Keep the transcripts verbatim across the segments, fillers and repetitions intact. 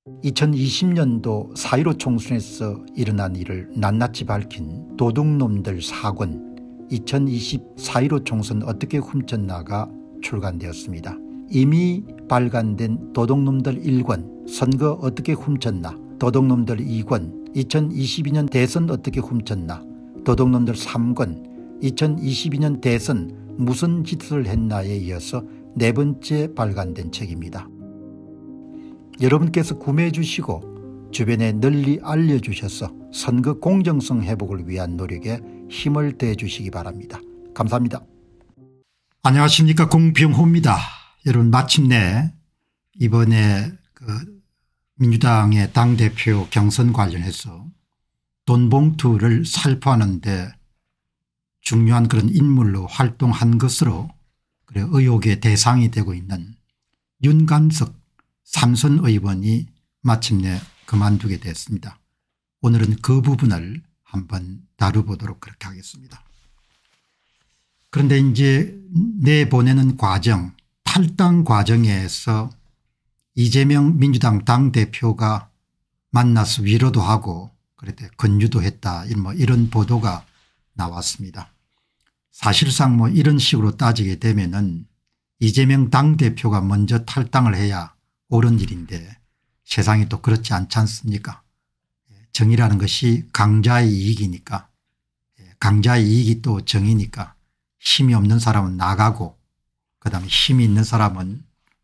이천이십 년도 사 일오 총선에서 일어난 일을 낱낱이 밝힌 도둑놈들 사 권 이천이십 사 일오 총선 어떻게 훔쳤나가 출간되었습니다. 이미 발간된 도둑놈들 일 권 선거 어떻게 훔쳤나, 도둑놈들 이 권 이천이십이 년 대선 어떻게 훔쳤나, 도둑놈들 삼 권 이천이십이 년 대선 무슨 짓을 했나에 이어서 네 번째 발간된 책입니다. 여러분께서 구매해 주시고 주변에 널리 알려주셔서 선거 공정성 회복을 위한 노력에 힘을 더해 주시기 바랍니다. 감사합니다. 안녕하십니까, 공병호입니다. 여러분, 마침내 이번에 그 민주당의 당대표 경선 관련해서 돈봉투를 살포하는 데 중요한 그런 인물로 활동한 것으로 그래 의혹의 대상이 되고 있는 윤관석 삼선 의원이 마침내 그만두게 됐습니다. 오늘은 그 부분을 한번 다뤄보도록 그렇게 하겠습니다. 그런데 이제 내보내는 과정, 탈당 과정에서 이재명 민주당 당대표가 만나서 위로도 하고 그랬대 권유도 했다, 뭐 이런 보도가 나왔습니다. 사실상 뭐 이런 식으로 따지게 되면은 이재명 당대표가 먼저 탈당을 해야 옳은 일인데 세상이 또 그렇지 않지 않습니까? 정의라는 것이 강자의 이익이니까, 강자의 이익이 또 정의니까 힘이 없는 사람은 나가고 그다음에 힘이 있는 사람은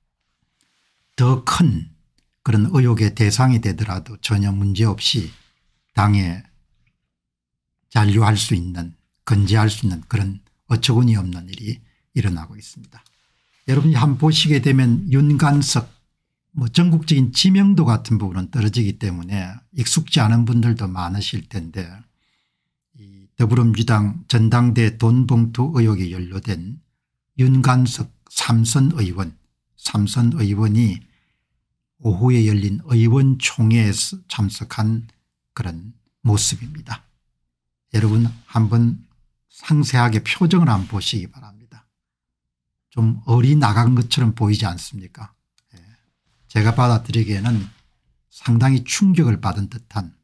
더 큰 그런 의혹의 대상이 되더라도 전혀 문제없이 당에 잔류할 수 있는, 건재할 수 있는 그런 어처구니 없는 일이 일어나고 있습니다. 여러분이 한번 보시게 되면 윤관석 뭐 전국적인 지명도 같은 부분은 떨어지기 때문에 익숙지 않은 분들도 많으실 텐데, 이 더불어민주당 전당대 돈봉투 의혹에 연루된 윤관석 삼선 의원, 삼선 의원이 오후에 열린 의원총회에 참석한 그런 모습입니다. 여러분 한번 상세하게 표정을 한번 보시기 바랍니다. 좀 어리나간 것처럼 보이지 않습니까? 제가 받아들이기에는 상당히 충격을 받은 듯한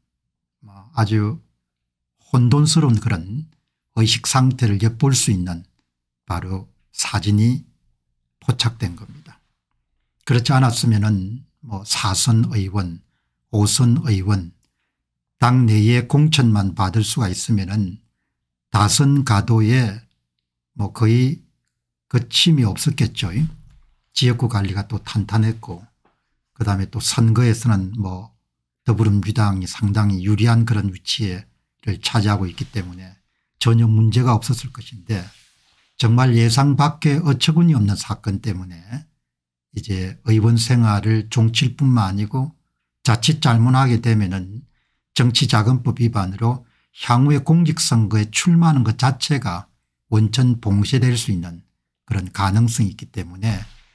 아주 혼돈스러운 그런 의식 상태를 엿볼 수 있는 바로 사진이 포착된 겁니다. 그렇지 않았으면은 뭐 사 선 의원, 오 선 의원 당 내에 공천만 받을 수가 있으면은 다선 가도에 뭐 거의 거침이 없었겠죠. 지역구 관리가 또 탄탄했고 그다음에 또 선거에서는 뭐 더불어민주당이 상당히 유리한 그런 위치를 차지하고 있기 때문에 전혀 문제가 없었을 것인데, 정말 예상 밖의 어처구니 없는 사건 때문에 이제 의원 생활을 종칠 뿐만 아니고 자칫 잘못하게 되면은 정치자금법 위반으로 향후에 공직선거에 출마하는 것 자체가 원천 봉쇄될 수 있는 그런 가능성이 있기 때문에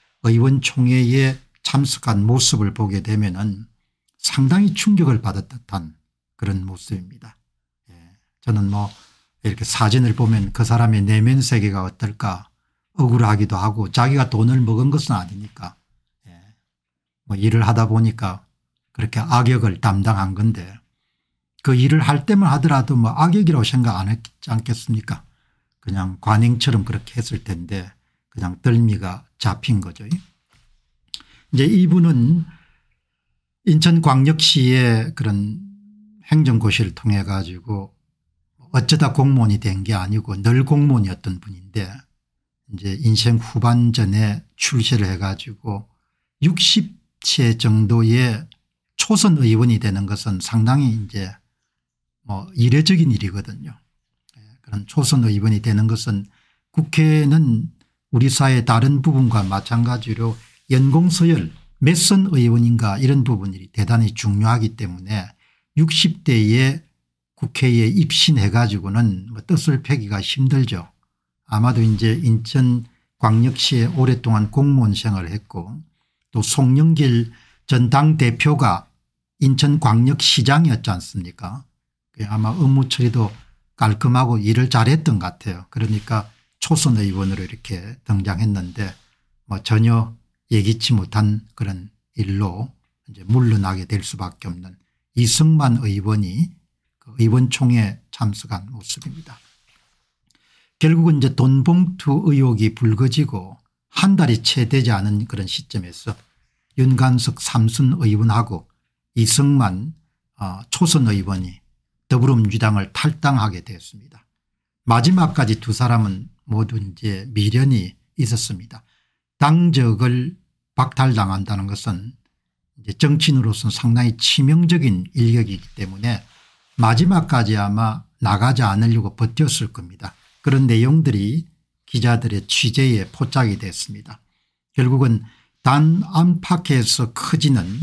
의원총회에 참석한 모습을 보게 되면은 상당히 충격을 받을 듯한 그런 모습입니다. 예. 저는 뭐 이렇게 사진을 보면 그 사람의 내면 세계가 어떨까 억울하기도 하고, 자기가 돈을 먹은 것은 아니니까 예. 뭐 일을 하다 보니까 그렇게 악역을 담당한 건데, 그 일을 할 때만 하더라도 뭐 악역이라고 생각 안 했지 않겠습니까? 그냥 관행처럼 그렇게 했을 텐데 그냥 덜미가 잡힌 거죠. 이제 이분은 인천광역시의 그런 행정고시를 통해 가지고 어쩌다 공무원이 된 게 아니고 늘 공무원이었던 분인데, 이제 인생 후반전에 출세를 해 가지고 육십 세 정도의 초선 의원이 되는 것은 상당히 이제 뭐 이례적인 일이거든요. 그런 초선 의원이 되는 것은 국회는 우리 사회 다른 부분과 마찬가지로 연공서열 몇 선 의원인가 이런 부분이 대단히 중요하기 때문에 육십 대에 국회에 입신해 가지고는 뭐 뜻을 펴기가 힘들죠. 아마도 이제 인천광역시에 오랫동안 공무원 생활을 했고, 또 송영길 전 당대표가 인천광역시장이었지 않습니까? 아마 업무 처리도 깔끔하고 일을 잘했던 것 같아요. 그러니까 초선 의원으로 이렇게 등장했는데 뭐 전혀 예기치 못한 그런 일로 이제 물러나게 될 수밖에 없는 이승만 의원이 그 의원총회에 참석한 모습입니다. 결국은 이제 돈봉투 의혹이 불거지고 한 달이 채 되지 않은 그런 시점에서 윤관석 삼순 의원하고 이승만 어, 초선 의원이 더불어민주당을 탈당하게 되었습니다. 마지막까지 두 사람은 모두 이제 미련이 있었습니다. 당적을 박탈당한다는 것은 이제 정치인으로서는 상당히 치명적인 일격이기 때문에 마지막까지 아마 나가지 않으려고 버텼을 겁니다. 그런 내용들이 기자들의 취재에 포착이 됐습니다. 결국은 단 안팎에서 커지는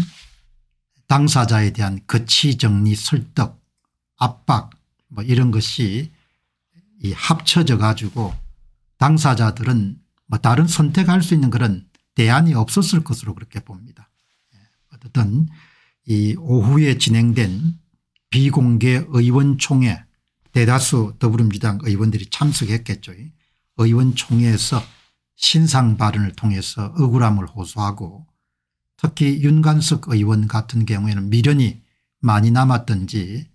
당사자에 대한 거치 정리 설득 압박 뭐 이런 것이 이 합쳐져 가지고 당사자들은 뭐 다른 선택할 수 있는 그런 대안이 없었을 것으로 그렇게 봅니다. 어쨌든 이 오후에 진행된 비공개 의원총회 대다수 더불어민주당 의원들이 참석했겠죠. 의원총회에서 신상 발언을 통해서 억울함을 호소하고 특히 윤관석 의원 같은 경우에는 미련이 많이 남았던지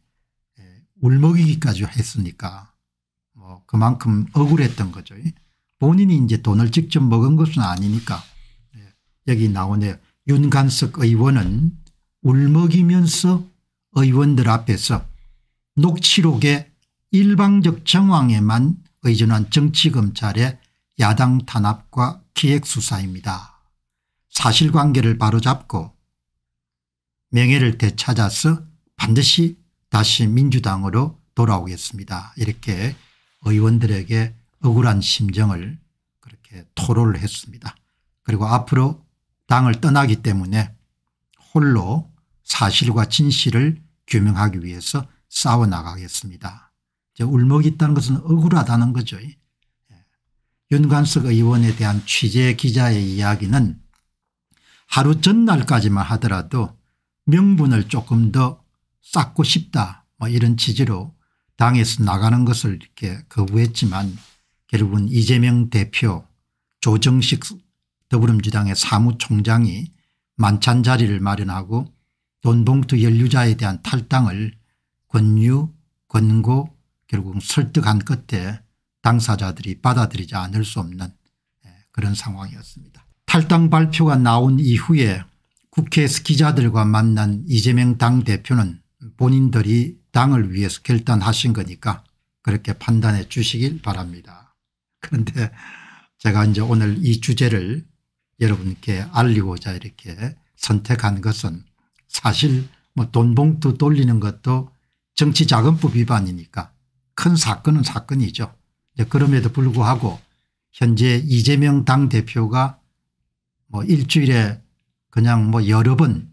울먹이기까지 했으니까 뭐 그만큼 억울했던 거죠. 본인이 이제 돈을 직접 먹은 것은 아니니까. 여기 나오네요. 윤관석 의원은 울먹이면서 의원들 앞에서 녹취록의 일방적 정황에만 의존한 정치검찰의 야당 탄압과 기획수사입니다. 사실관계를 바로잡고 명예를 되찾아서 반드시 다시 민주당으로 돌아오겠습니다. 이렇게 의원들에게 억울한 심정을 그렇게 토로를 했습니다. 그리고 앞으로 당을 떠나기 때문에 홀로 사실과 진실을 규명하기 위해서 싸워나가겠습니다. 울먹이다는 것은 억울하다는 거죠. 윤관석 의원에 대한 취재 기자의 이야기는 하루 전날까지만 하더라도 명분을 조금 더 쌓고 싶다 뭐 이런 취지로 당에서 나가는 것을 이렇게 거부했지만 결국은 이재명 대표 조정식 더불어민주당의 사무총장이 만찬 자리를 마련하고 돈봉투 연루자에 대한 탈당을 권유 권고 결국 설득한 끝에 당사자들이 받아들이지 않을 수 없는 그런 상황이었습니다. 탈당 발표가 나온 이후에 국회에서 기자들과 만난 이재명 당대표는 본인들이 당을 위해서 결단하신 거니까 그렇게 판단해 주시길 바랍니다. 그런데 제가 이제 오늘 이 주제를 여러분께 알리고자 이렇게 선택한 것은 사실 뭐 돈봉투 돌리는 것도 정치자금법 위반이니까 큰 사건은 사건이죠. 그럼에도 불구하고 현재 이재명 당대표가 뭐 일주일에 그냥 뭐 여러 번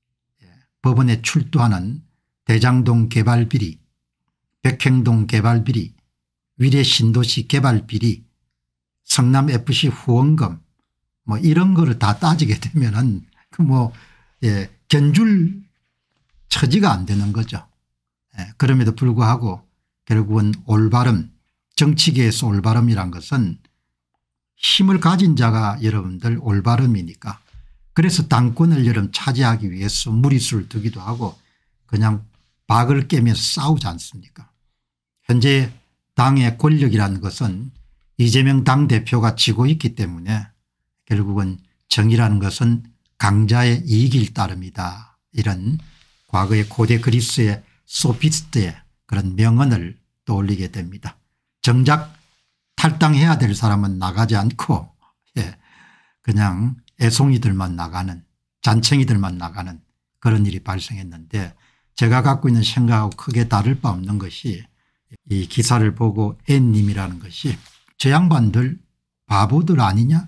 법원에 출두하는 대장동 개발 비리, 백행동 개발 비리, 위례 신도시 개발 비리, 성남 에프씨 후원금 뭐 이런 거를 다 따지게 되면은 그 뭐 예, 견줄 처지가 안 되는 거죠. 예, 그럼에도 불구하고 결국은 올바름 정치계에서 올바름이란 것은 힘을 가진 자가 여러분들 올바름이니까 그래서 당권을 여러분 차지하기 위해서 무리수를 두기도 하고 그냥 박을 깨면서 싸우지 않습니까? 현재 당의 권력이라는 것은 이재명 당대표가 쥐고 있기 때문에 결국은 정의라는 것은 강자의 이익일 따름이다. 이런 과거의 고대 그리스의 소피스트의 그런 명언을 떠올리게 됩니다. 정작 탈당해야 될 사람은 나가지 않고 예, 그냥 애송이들만 나가는 잔챙이들만 나가는 그런 일이 발생했는데 제가 갖고 있는 생각하고 크게 다를 바 없는 것이 이 기사를 보고 N님이라는 것이 저 양반들 바보들 아니냐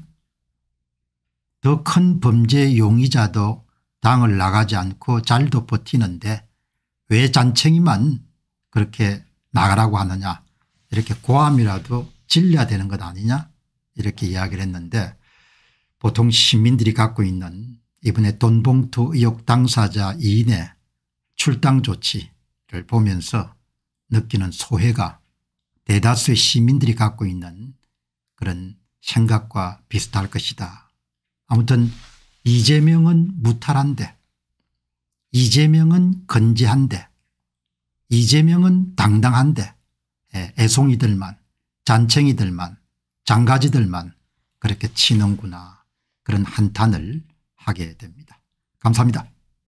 더 큰 범죄 용의자도 당을 나가지 않고 잘도 버티는데 왜 잔챙이만 그렇게 나가라고 하느냐 이렇게 고함이라도 질려야 되는 것 아니냐 이렇게 이야기를 했는데 보통 시민들이 갖고 있는 이번에 돈봉투 의혹 당사자 이인의 출당 조치를 보면서 느끼는 소회가 대다수의 시민들이 갖고 있는 그런 생각과 비슷할 것이다. 아무튼 이재명은 무탈한데 이재명은 건재한데 이재명은 당당한데 애송이들만 잔챙이들만 장가지들만 그렇게 치는구나, 그런 한탄을 하게 됩니다. 감사합니다.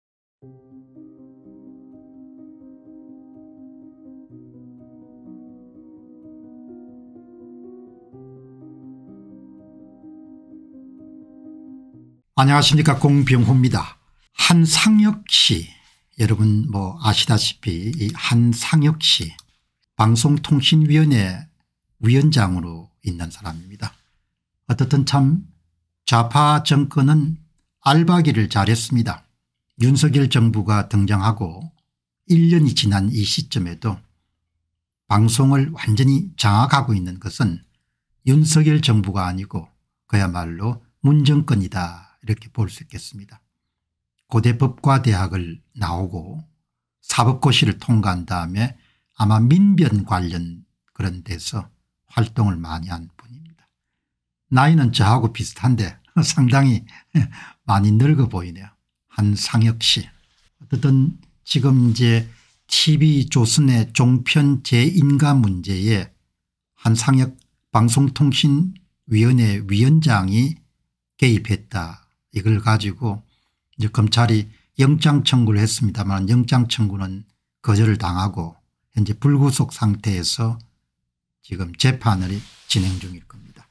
안녕하십니까, 공병호입니다. 한상혁 씨, 여러분 뭐 아시다시피 이 한상혁 씨 방송통신위원회 위원장으로 있는 사람입니다. 어떻든 참 좌파 정권은 알바기를 잘했습니다. 윤석열 정부가 등장하고 일 년이 지난 이 시점에도 방송을 완전히 장악하고 있는 것은 윤석열 정부가 아니고 그야말로 문정권이다, 이렇게 볼 수 있겠습니다. 고대 법과대학을 나오고 사법고시를 통과한 다음에 아마 민변 관련 그런 데서 활동을 많이 한 분입니다. 나이는 저하고 비슷한데 상당히 많이 늙어 보이네요. 한상혁 씨. 어쨌든 지금 이제 티비조선의 종편 재인가 문제에 한상혁 방송통신위원회 위원장이 개입했다, 이걸 가지고 이제 검찰이 영장 청구를 했습니다만 영장 청구는 거절을 당하고 현재 불구속 상태에서 지금 재판을 진행 중일 겁니다.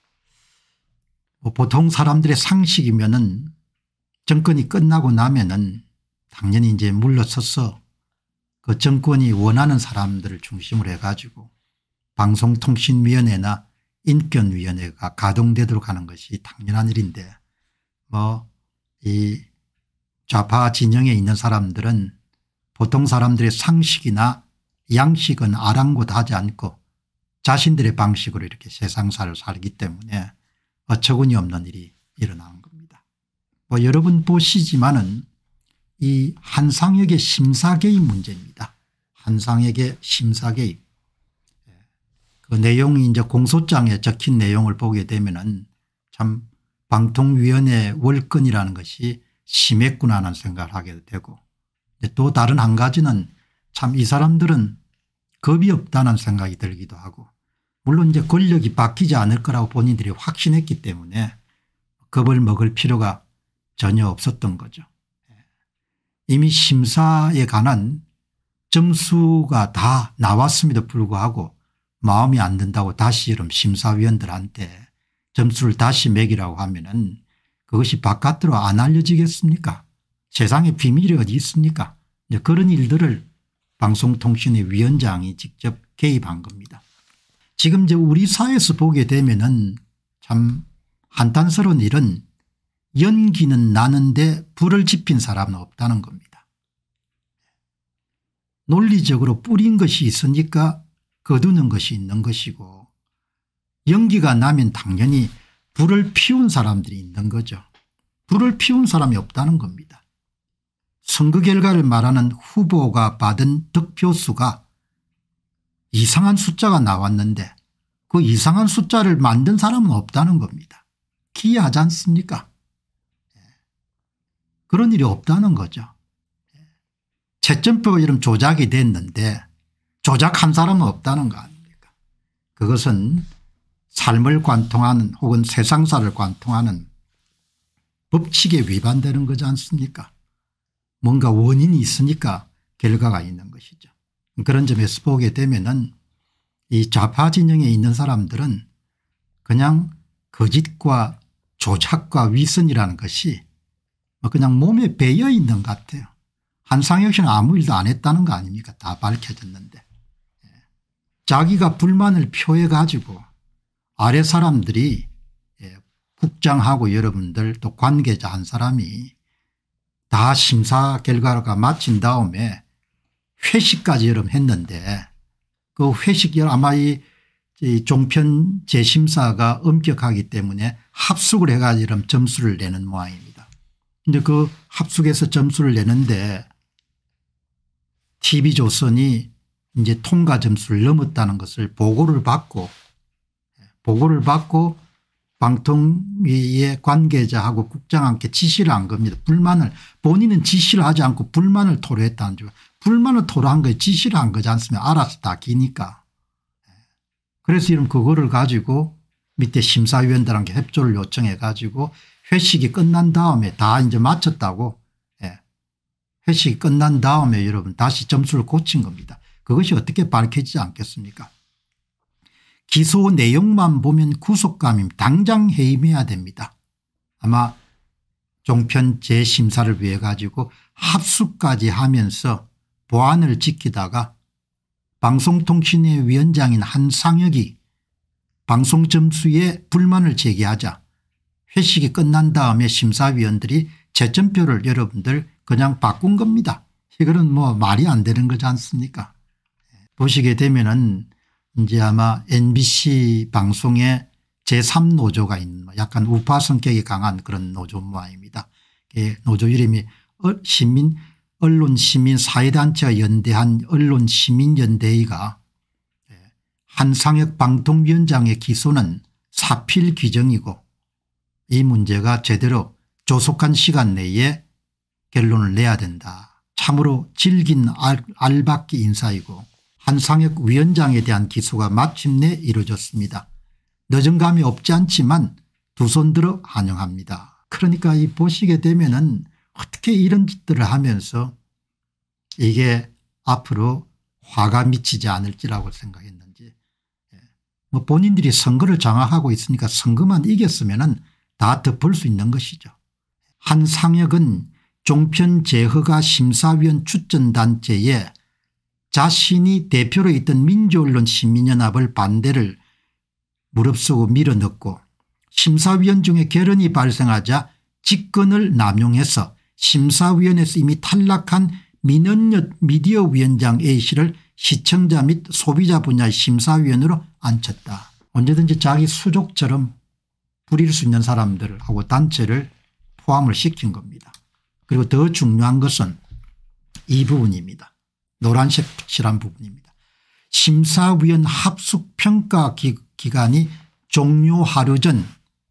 뭐 보통 사람들의 상식이면은 정권이 끝나고 나면은 당연히 이제 물러서서 그 정권이 원하는 사람들을 중심으로 해가지고 방송통신위원회나 인권위원회가 가동되도록 하는 것이 당연한 일인데, 뭐 이 좌파 진영에 있는 사람들은 보통 사람들의 상식이나 양식은 아랑곳하지 않고 자신들의 방식으로 이렇게 세상사를 살기 때문에 어처구니 없는 일이 일어나는 겁니다. 뭐 여러분 보시지만은 이 한상혁의 심사 개입 문제입니다. 한상혁의 심사 개입. 그 내용이 이제 공소장에 적힌 내용을 보게 되면은 참 방통위원회 월권이라는 것이 심했구나 하는 생각을 하게 되고, 또 다른 한 가지는 참 이 사람들은 겁이 없다는 생각이 들기도 하고, 물론 이제 권력이 바뀌지 않을 거라고 본인들이 확신했기 때문에 겁을 먹을 필요가 전혀 없었던 거죠. 이미 심사에 관한 점수가 다 나왔음에도 불구하고 마음이 안 든다고 다시 이런 심사위원들한테 점수를 다시 매기라고 하면은 그것이 바깥으로 안 알려지겠습니까? 세상에 비밀이 어디 있습니까? 이제 그런 일들을 방송통신의 위원장이 직접 개입한 겁니다. 지금 이제 우리 사회에서 보게 되면은 참 한탄스러운 일은 연기는 나는데 불을 지핀 사람은 없다는 겁니다. 논리적으로 뿌린 것이 있으니까 거두는 것이 있는 것이고, 연기가 나면 당연히 불을 피운 사람들이 있는 거죠. 불을 피운 사람이 없다는 겁니다. 선거 결과를 말하는 후보가 받은 득표수가 이상한 숫자가 나왔는데 그 이상한 숫자를 만든 사람은 없다는 겁니다. 기이하지 않습니까? 그런 일이 없다는 거죠. 채점표가 이런 조작이 됐는데 조작한 사람은 없다는 거 아닙니까? 그것은 삶을 관통하는 혹은 세상사를 관통하는 법칙에 위반되는 거지 않습니까? 뭔가 원인이 있으니까 결과가 있는 것이죠. 그런 점에서 보게 되면은 이 좌파 진영에 있는 사람들은 그냥 거짓과 조작과 위선이라는 것이 그냥 몸에 배어 있는 것 같아요. 한상혁 씨는 아무 일도 안 했다는 거 아닙니까? 다 밝혀졌는데. 자기가 불만을 표해 가지고 아래 사람들이, 국장하고 여러분들 또 관계자 한 사람이 다 심사 결과가 마친 다음에 회식까지 여러분 했는데 그 회식 아마 이 종편 재심사가 엄격하기 때문에 합숙을 해가지고 점수를 내는 모양입니다. 그런데 그 합숙에서 점수를 내는데 티비조선이 이제 통과 점수를 넘었다는 것을 보고를 받고 보고를 받고 방통위의 관계자하고 국장한테 지시를 한 겁니다. 불만을 본인은 지시를 하지 않고 불만을 토로했다는 줄. 불만을 토로한 거에 지시를 한 거지 않습니까? 알아서 다 기니까. 그래서 이런 그거를 가지고 밑에 심사위원들한테 협조를 요청해 가지고 회식이 끝난 다음에 다 이제 마쳤다고. 예. 회식이 끝난 다음에 여러분 다시 점수를 고친 겁니다. 그것이 어떻게 밝혀지지 않겠습니까? 기소 내용만 보면 구속감임 당장 해임해야 됩니다. 아마 종편 재심사를 위해 가지고 합수까지 하면서 보안을 지키다가 방송통신회 위원장인 한상혁이 방송 점수에 불만을 제기하자 회식이 끝난 다음에 심사위원들이 채점표를 여러분들 그냥 바꾼 겁니다. 이거는 뭐 말이 안 되는 거지 않습니까? 보시게 되면은 이제 아마 엠비씨 방송에 제삼 노조가 있는 약간 우파 성격이 강한 그런 노조 모양입니다. 노조 이름이 시민 언론시민사회단체가 연대한 언론시민연대회가 한상혁 방통위원장의 기소는 사필 규정이고 이 문제가 제대로 조속한 시간 내에 결론을 내야 된다. 참으로 질긴 알, 알박기 인사이고 한상혁 위원장에 대한 기소가 마침내 이루어졌습니다. 늦은 감이 없지 않지만 두 손 들어 환영합니다. 그러니까 이 보시게 되면은 어떻게 이런 짓들을 하면서 이게 앞으로 화가 미치지 않을지라고 생각했는지. 뭐 본인들이 선거를 장악하고 있으니까 선거만 이겼으면은 다 덮을 수 있는 것이죠. 한상혁은 종편 재허가 심사위원 추천단체에 자신이 대표로 있던 민주언론 시민연합을 반대를 무릅쓰고 밀어넣고 심사위원 중에 결연이 발생하자 직권을 남용해서 심사위원회에서 이미 탈락한 민언엿 미디어위원장 A씨를 시청자 및 소비자 분야의 심사위원으로 앉혔다. 언제든지 자기 수족처럼 부릴 수 있는 사람들하고 단체를 포함을 시킨 겁니다. 그리고 더 중요한 것은 이 부분입니다. 노란색 칠한 부분입니다. 심사위원 합숙평가 기간이 종료 하루 전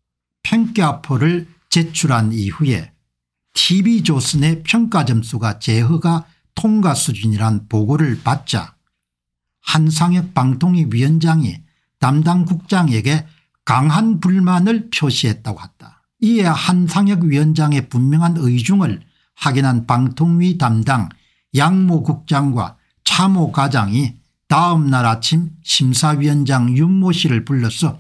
평가표를 제출한 이후에 티비조선의 평가 점수가 재허가 통과 수준이란 보고를 받자 한상혁 방통위 위원장이 담당 국장에게 강한 불만을 표시했다고 했다. 이에 한상혁 위원장의 분명한 의중을 확인한 방통위 담당 양모 국장과 차모 과장이 다음 날 아침 심사위원장 윤모 씨를 불러서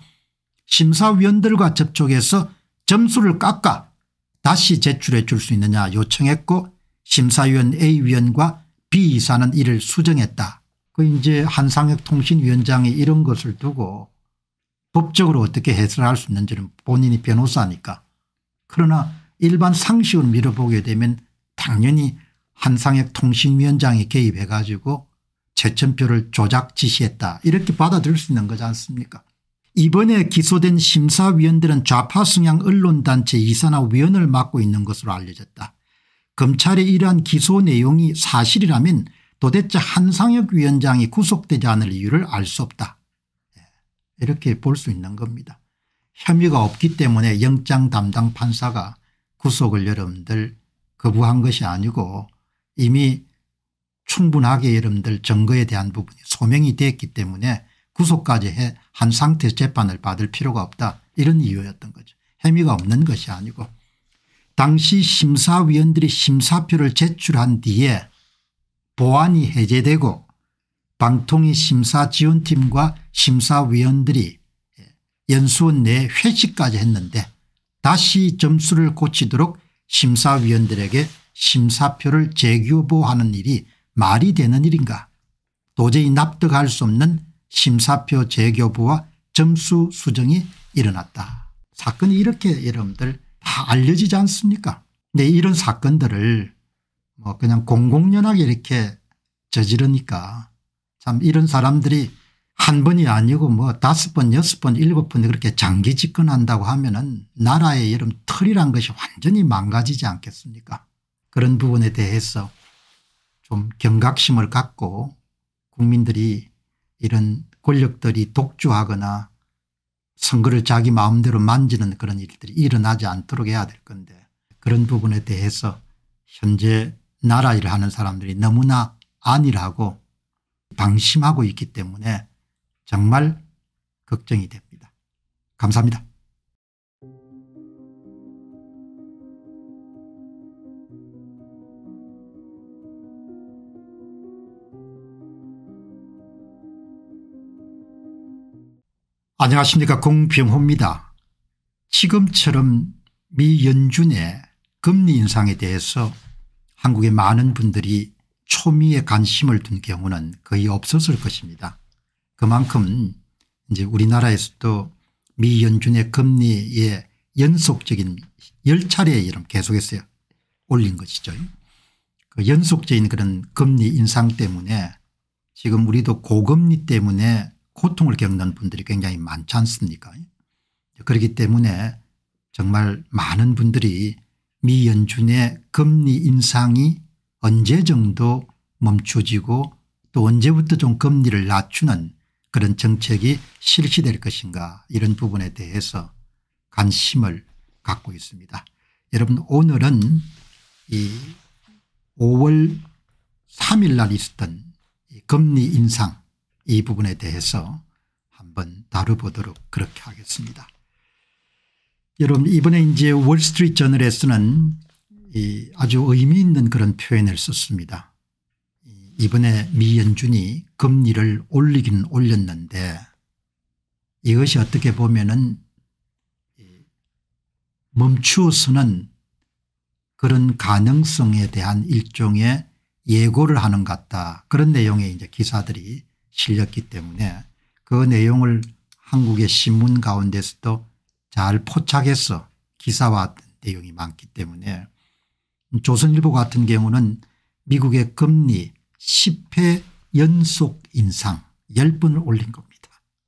심사위원들과 접촉해서 점수를 깎아 다시 제출해 줄 수 있느냐 요청했고 심사위원 A위원과 B이사는 이를 수정했다. 그 이제 한상혁 통신위원장이 이런 것을 두고 법적으로 어떻게 해설할 수 있는지는 본인이 변호사니까. 그러나 일반 상식으로 밀어보게 되면 당연히 한상혁 통신위원장이 개입해 가지고 채점표를 조작 지시했다 이렇게 받아들일 수 있는 거지 않습니까? 이번에 기소된 심사위원들은 좌파 성향 언론단체 이사나 위원을 맡고 있는 것으로 알려졌다. 검찰의 이러한 기소 내용이 사실이라면 도대체 한상혁 위원장이 구속되지 않을 이유를 알 수 없다. 이렇게 볼 수 있는 겁니다. 혐의가 없기 때문에 영장 담당 판사가 구속을 여러분들 거부한 것이 아니고 이미 충분하게 여러분들 증거에 대한 부분이 소명이 됐기 때문에 구속까지 해 한 상태에서 재판을 받을 필요가 없다 이런 이유였던 거죠. 혐의가 없는 것이 아니고 당시 심사위원들이 심사표를 제출한 뒤에 보안이 해제되고 방통위 심사지원팀과 심사위원들이 연수원 내에 회식까지 했는데 다시 점수를 고치도록 심사위원들에게 심사표를 재교보하는 일이 말이 되는 일인가. 도저히 납득할 수 없는 심사표 재교부와 점수 수정이 일어났다. 사건이 이렇게 여러분들 다 알려지지 않습니까? 근데 이런 사건들을 뭐 그냥 공공연하게 이렇게 저지르니까 참 이런 사람들이 한 번이 아니고 뭐 다섯 번 여섯 번 일곱 번 그렇게 장기 집권한다고 하면은 나라의 여러분 틀이란 것이 완전히 망가지지 않겠습니까? 그런 부분에 대해서 좀 경각심을 갖고 국민들이 이런 권력들이 독주하거나 선거를 자기 마음대로 만지는 그런 일들이 일어나지 않도록 해야 될 건데 그런 부분에 대해서 현재 나라 일을 하는 사람들이 너무나 안일하고 방심하고 있기 때문에 정말 걱정이 됩니다. 감사합니다. 안녕하십니까, 공병호입니다. 지금처럼 미 연준의 금리 인상에 대해서 한국의 많은 분들이 초미의 관심을 둔 경우는 거의 없었을 것입니다. 그만큼 이제 우리나라에서도 미 연준의 금리의 연속적인 열 차례 이름 계속해서 올린 것이죠. 그 연속적인 그런 금리 인상 때문에 지금 우리도 고금리 때문에 고통을 겪는 분들이 굉장히 많지 않습니까? 그렇기 때문에 정말 많은 분들이 미 연준의 금리 인상이 언제 정도 멈춰지고 또 언제부터 좀 금리를 낮추는 그런 정책이 실시될 것인가 이런 부분에 대해서 관심을 갖고 있습니다. 여러분, 오늘은 이 오월 삼일 날 있었던 이 금리 인상 이 부분에 대해서 한번 다뤄보도록 그렇게 하겠습니다. 여러분, 이번에 이제 월스트리트 저널에서는 이 아주 의미 있는 그런 표현을 썼습니다. 이번에 미 연준이 금리를 올리긴 올렸는데 이것이 어떻게 보면은 멈추어서는 그런 가능성에 대한 일종의 예고를 하는 것 같다. 그런 내용의 이제 기사들이 실렸기 때문에 그 내용을 한국의 신문 가운데서도 잘 포착해서 기사화된 내용이 많기 때문에 조선일보 같은 경우는 미국의 금리 십 회 연속 인상 십 번을 올린 겁니다.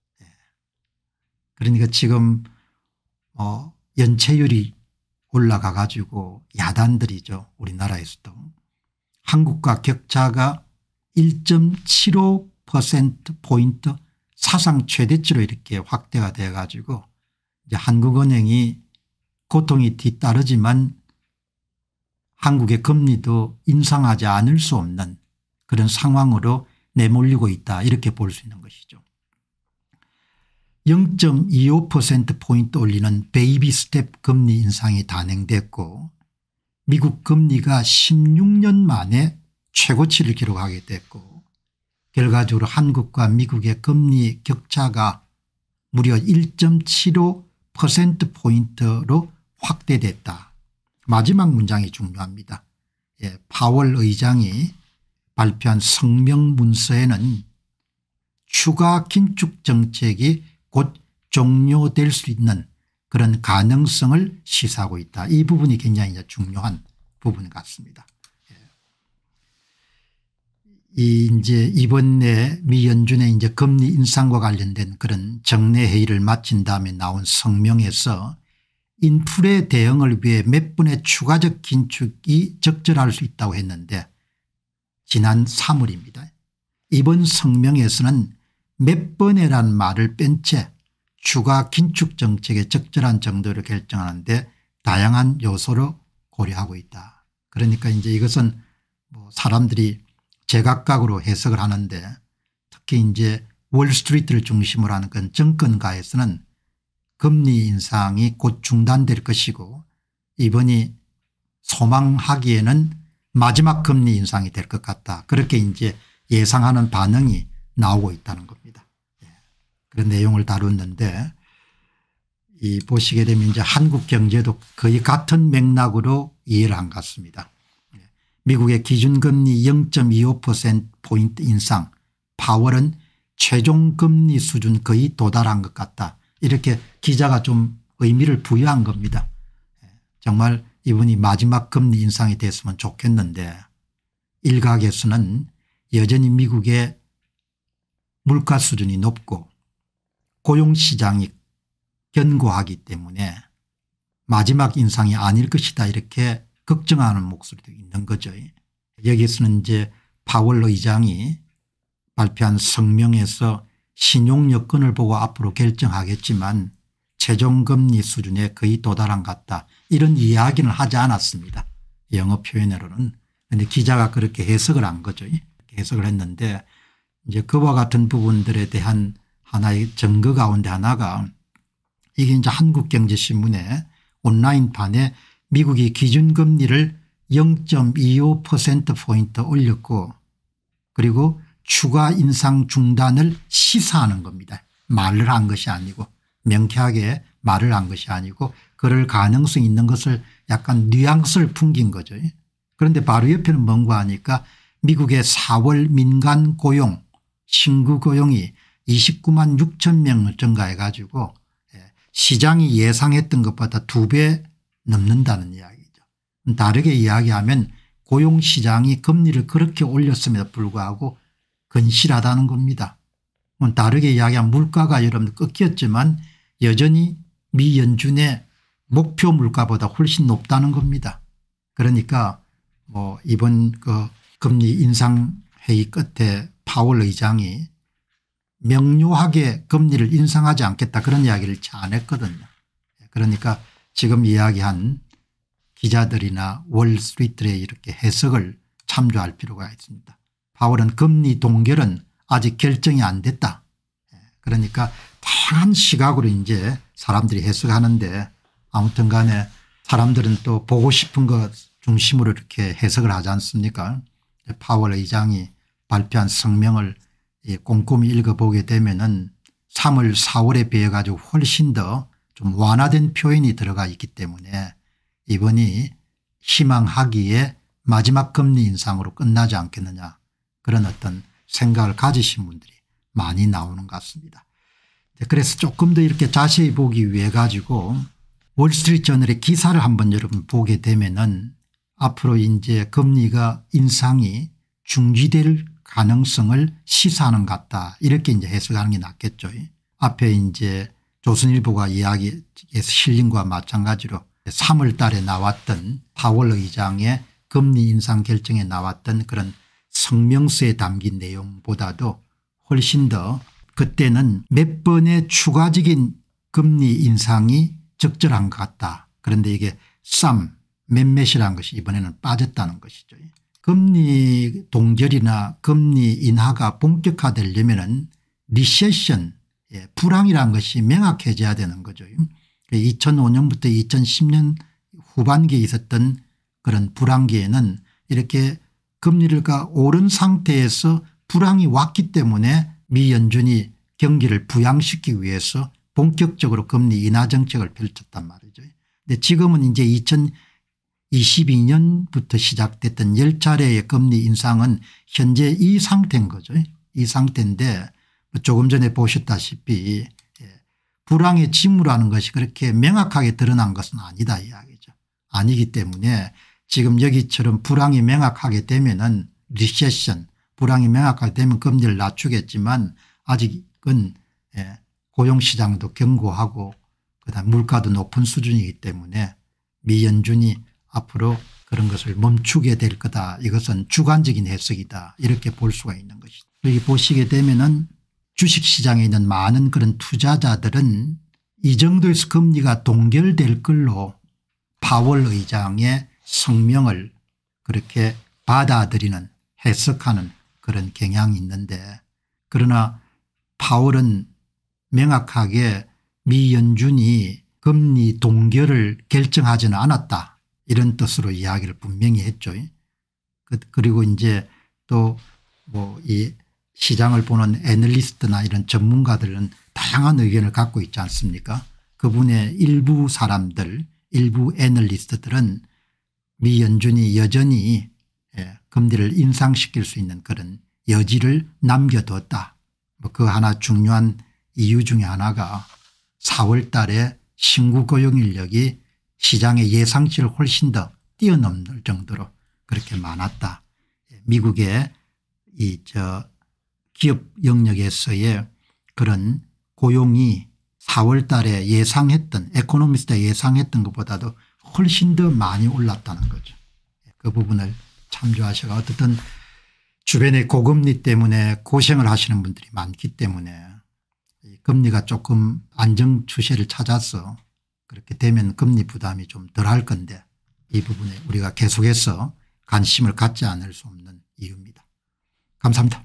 그러니까 지금 어 연체율이 올라가 가지고 야단들이죠. 우리나라에서도 한국과 격차가 일 점 칠오 퍼센트 포인트 사상 최대치로 이렇게 확대가 되어 가지고 이제 한국은행이 고통이 뒤따르지만 한국의 금리도 인상하지 않을 수 없는 그런 상황으로 내몰리고 있다, 이렇게 볼 수 있는 것이죠. 영 점 이오 퍼센트 포인트 올리는 베이비 스텝 금리 인상이 단행됐고 미국 금리가 십육 년 만에 최고치를 기록하게 됐고 결과적으로 한국과 미국의 금리 격차가 무려 일 점 칠오 퍼센트 포인트로 확대됐다. 마지막 문장이 중요합니다. 예, 파월 의장이 발표한 성명 문서에는 추가 긴축 정책이 곧 종료될 수 있는 그런 가능성을 시사하고 있다. 이 부분이 굉장히 이제 중요한 부분 같습니다. 이 이제 이번에 미 연준의 이제 금리 인상과 관련된 그런 정례 회의를 마친 다음에 나온 성명에서 인플레 대응을 위해 몇 번의 추가적 긴축이 적절할 수 있다고 했는데 지난 삼월입니다. 이번 성명에서는 몇 번이라는 말을 뺀 채 추가 긴축 정책의 적절한 정도를 결정하는데 다양한 요소로 고려하고 있다. 그러니까 이제 이것은 뭐 사람들이 제각각으로 해석을 하는데 특히 이제 월스트리트를 중심으로 하는 그 정권가에서는 금리 인상이 곧 중단될 것이고 이번이 소망하기에는 마지막 금리 인상이 될 것 같다. 그렇게 이제 예상하는 반응이 나오고 있다는 겁니다. 그런 내용을 다뤘는데 이 보시게 되면 이제 한국 경제도 거의 같은 맥락으로 이해를 한 것 같습니다. 미국의 기준금리 영 점 이오 퍼센트 포인트 인상, 파월은 최종금리 수준 거의 도달한 것 같다. 이렇게 기자가 좀 의미를 부여한 겁니다. 정말 이분이 마지막 금리 인상이 됐으면 좋겠는데 일각에서는 여전히 미국의 물가 수준이 높고 고용시장이 견고하기 때문에 마지막 인상이 아닐 것이다, 이렇게 걱정하는 목소리도 있는 거죠. 여기서는 이제 파월 의장이 발표한 성명에서 신용 여건을 보고 앞으로 결정하겠지만 최종금리 수준에 거의 도달한 것 같다. 이런 이야기는 하지 않았습니다. 영어 표현으로는. 그런데 기자가 그렇게 해석을 한 거죠. 해석을 했는데 이제 그와 같은 부분들에 대한 하나의 증거 가운데 하나가 이게 이제 한국경제신문에 온라인판에 미국이 기준금리를 영 점 이오 퍼센트포인트 올렸고 그리고 추가 인상 중단을 시사하는 겁니다. 말을 한 것이 아니고 명쾌하게 말을 한 것이 아니고 그럴 가능성이 있는 것을 약간 뉘앙스를 풍긴 거죠. 그런데 바로 옆에는 뭔가 하니까 미국의 사월 민간 고용 신규 고용이 이십구만 육천 명을 증가해 가지고 시장이 예상했던 것보다 두 배 넘는다는 이야기죠. 다르게 이야기하면 고용시장이 금리를 그렇게 올렸음에도 불구하고 건실하다는 겁니다. 다르게 이야기하면 물가가 여러분들 꺾였지만 여전히 미 연준의 목표 물가보다 훨씬 높다는 겁니다. 그러니까 뭐 이번 그 금리 인상 회의 끝에 파월 의장이 명료하게 금리를 인상하지 않겠다 그런 이야기를 잘 안 했거든요. 그러니까 지금 이야기한 기자들이나 월스트리트의 이렇게 해석을 참조할 필요가 있습니다. 파월은 금리 동결은 아직 결정이 안 됐다. 그러니까 다양한 시각으로 이제 사람들이 해석하는데 아무튼 간에 사람들은 또 보고 싶은 것 중심으로 이렇게 해석을 하지 않습니까? 파월 의장이 발표한 성명을 꼼꼼히 읽어보게 되면은 삼월 사월에 비해 가지고 훨씬 더 좀 완화된 표현이 들어가 있기 때문에 이번이 희망하기에 마지막 금리 인상으로 끝나지 않겠느냐 그런 어떤 생각을 가지신 분들이 많이 나오는 것 같습니다. 그래서 조금 더 이렇게 자세히 보기 위해 가지고 월스트리트저널의 기사를 한번 여러분 보게 되면은 앞으로 이제 금리가 인상이 중지될 가능성을 시사하는 것 같다 이렇게 이제 해석하는 게 낫겠죠. 앞에 이제 조선일보가 이야기에서 실린 것과 마찬가지로 삼월 달에 나왔던 파월 의장의 금리 인상 결정에 나왔던 그런 성명서에 담긴 내용보다도 훨씬 더 그때는 몇 번의 추가적인 금리 인상이 적절한 것 같다. 그런데 이게 쌈 몇몇이라는 것이 이번에는 빠졌다는 것이죠. 금리 동결이나 금리 인하가 본격화되려면 리세션 불황이라는 것이 명확해져야 되는 거죠. 이천오 년부터 이천십 년 후반기에 있었던 그런 불황기에는 이렇게 금리가 오른 상태에서 불황이 왔기 때문에 미 연준이 경기를 부양시키기 위해서 본격적으로 금리 인하 정책을 펼쳤단 말이죠. 근데 지금은 이제 이천이십이 년부터 시작됐던 열 차례의 금리 인상은 현재 이 상태인 거죠. 이 상태인데 조금 전에 보셨다시피 불황의 징후라는 것이 그렇게 명확하게 드러난 것은 아니다 이야기죠. 아니기 때문에 지금 여기처럼 불황이 명확하게 되면은 리세션 불황이 명확하게 되면 금리를 낮추겠지만 아직은 고용시장도 견고하고 그다음 물가도 높은 수준이기 때문에 미 연준이 앞으로 그런 것을 멈추게 될 거다. 이것은 주관적인 해석이다. 이렇게 볼 수가 있는 것이죠. 여기 보시게 되면은 주식시장에 있는 많은 그런 투자자들은 이 정도에서 금리가 동결될 걸로 파월 의장의 성명을 그렇게 받아들이는 해석하는 그런 경향이 있는데 그러나 파월은 명확하게 미 연준이 금리 동결을 결정하지는 않았다. 이런 뜻으로 이야기를 분명히 했죠. 그리고 이제 또 뭐 이 시장을 보는 애널리스트나 이런 전문가들은 다양한 의견을 갖고 있지 않습니까? 그분의 일부 사람들 일부 애널리스트들은 미 연준이 여전히 금리를 인상시킬 수 있는 그런 여지를 남겨뒀다. 뭐 그 하나 중요한 이유 중에 하나가 사월 달에 신규 고용 인력이 시장의 예상치를 훨씬 더 뛰어넘을 정도로 그렇게 많았다. 미국의 이 저 기업 영역에서의 그런 고용이 사월 달에 예상했던 에코노미스트가 예상했던 것보다도 훨씬 더 많이 올랐다는 거죠. 그 부분을 참조하셔가 어떻든 주변의 고금리 때문에 고생을 하시는 분들이 많기 때문에 금리가 조금 안정 추세를 찾아서 그렇게 되면 금리 부담이 좀 덜할 건데 이 부분에 우리가 계속해서 관심을 갖지 않을 수 없는 이유입니다. 감사합니다.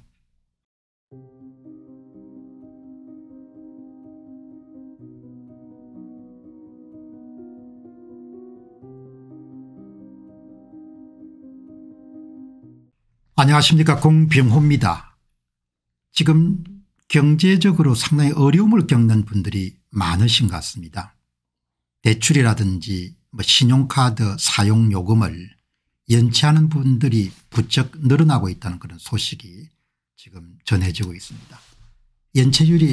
안녕하십니까, 공병호입니다. 지금 경제적으로 상당히 어려움을 겪는 분들이 많으신 것 같습니다. 대출이라든지 뭐 신용카드 사용요금을 연체하는 분들이 부쩍 늘어나고 있다는 그런 소식이 지금 전해지고 있습니다. 연체율이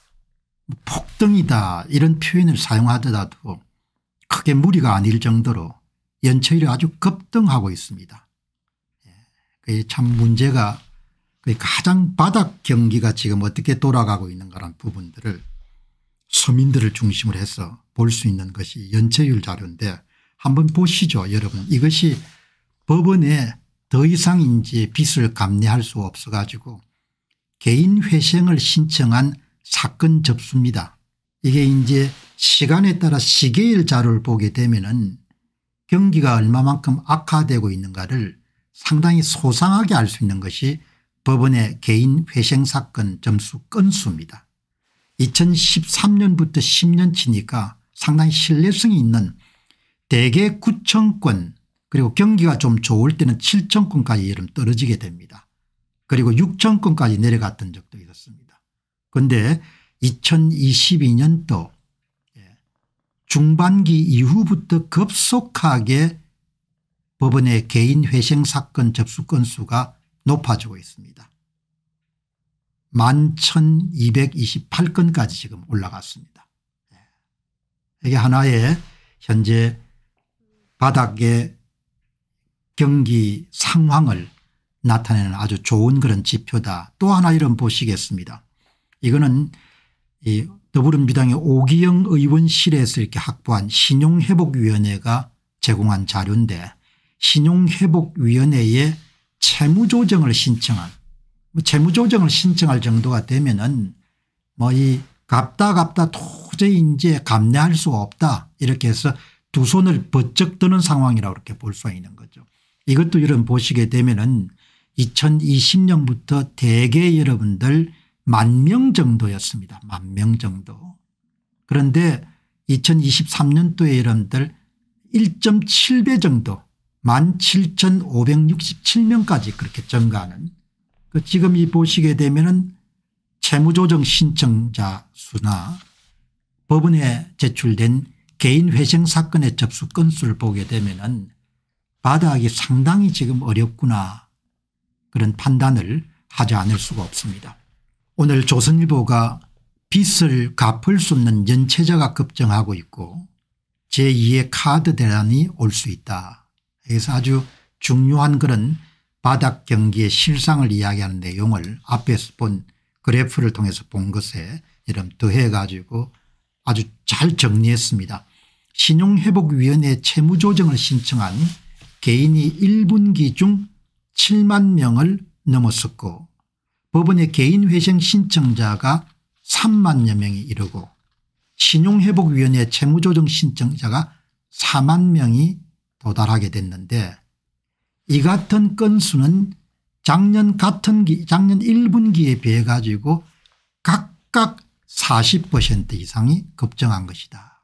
폭등이다 이런 표현을 사용하더라도 크게 무리가 아닐 정도로 연체율이 아주 급등하고 있습니다. 그게 참 문제가 가장 바닥 경기가 지금 어떻게 돌아가고 있는가라는 부분들을 서민들을 중심으로 해서 볼 수 있는 것이 연체율 자료인데 한번 보시죠. 여러분, 이것이 법원에 더 이상 이제 빚을 감내할 수 없어 가지고 개인 회생을 신청한 사건 접수입니다. 이게 이제 시간에 따라 시계일 자료를 보게 되면은 경기가 얼마만큼 악화되고 있는가를 상당히 소상하게 알 수 있는 것이 법원의 개인 회생 사건 점수 건수입니다. 이천십삼 년부터 십 년치니까 상당히 신뢰성이 있는 대개 구천 건 그리고 경기가 좀 좋을 때는 칠천 건까지 이름 떨어지게 됩니다. 그리고 육천 건까지 내려갔던 적도 있었습니다. 그런데 이천이십이 년도 중반기 이후부터 급속하게 법원의 개인 회생 사건 접수 건수가 높아지고 있습니다. 만 천이백이십팔 건까지 지금 올라갔습니다. 이게 하나의 현재 바닥의 경기 상황을 나타내는 아주 좋은 그런 지표다. 또 하나 이런 보시겠습니다. 이거는 이 더불어민주당의 오기영 의원실에서 이렇게 확보한 신용회복위원회가 제공한 자료인데 신용회복위원회에 채무조정을 신청한 뭐 채무조정을 신청할 정도가 되면은 뭐 이 갚다 갚다 도저히 이제 감내할 수 없다 이렇게 해서 두 손을 번쩍 드는 상황이라고 이렇게 볼 수 있는 거죠. 이것도 이런 보시게 되면은 이천이십 년부터 대개 여러분들 만 명 정도였습니다. 만 명 정도. 그런데 이천이십삼 년도에 여러분들 일 점 칠 배 정도 만 칠천오백육십칠 명까지 그렇게 증가하는 그 지금 이 보시게 되면은 채무조정 신청자 수나 법원에 제출된 개인 회생 사건의 접수 건수를 보게 되면은 바닥이 상당히 지금 어렵구나 그런 판단을 하지 않을 수가 없습니다. 오늘 조선일보가 빚을 갚을 수 없는 연체자가 급증하고 있고 제이의 카드 대란이 올 수 있다. 그래서 아주 중요한 그런 바닥 경기의 실상을 이야기하는 내용을 앞에서 본 그래프를 통해서 본 것에 이런 더해 가지고 아주 잘 정리했습니다. 신용회복위원회 채무조정을 신청한 개인이 일 분기 중 칠만 명을 넘었었고 법원의 개인회생 신청자가 삼만여 명이 이르고 신용회복위원회 채무조정 신청자가 사만 명이 도달하게 됐는데 이 같은 건수는 작년 같은 기 작년 일 분기에 비해 가지고 각각 사십 퍼센트 이상이 급증한 것이다.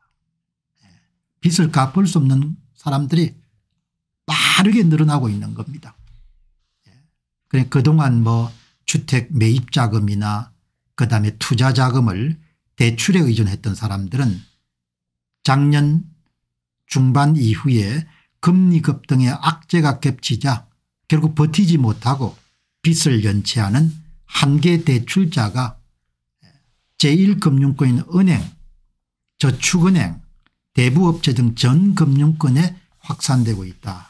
빚을 갚을 수 없는 사람들이 빠르게 늘어나고 있는 겁니다. 그동안 뭐 주택 매입 자금이나 그다음에 투자 자금을 대출에 의존했던 사람들은 작년 중반 이후에 금리 급등의 악재가 겹치자 결국 버티지 못하고 빚을 연체하는 한계 대출자가 제일 금융권인 은행, 저축은행, 대부업체 등 전 금융권에 확산되고 있다.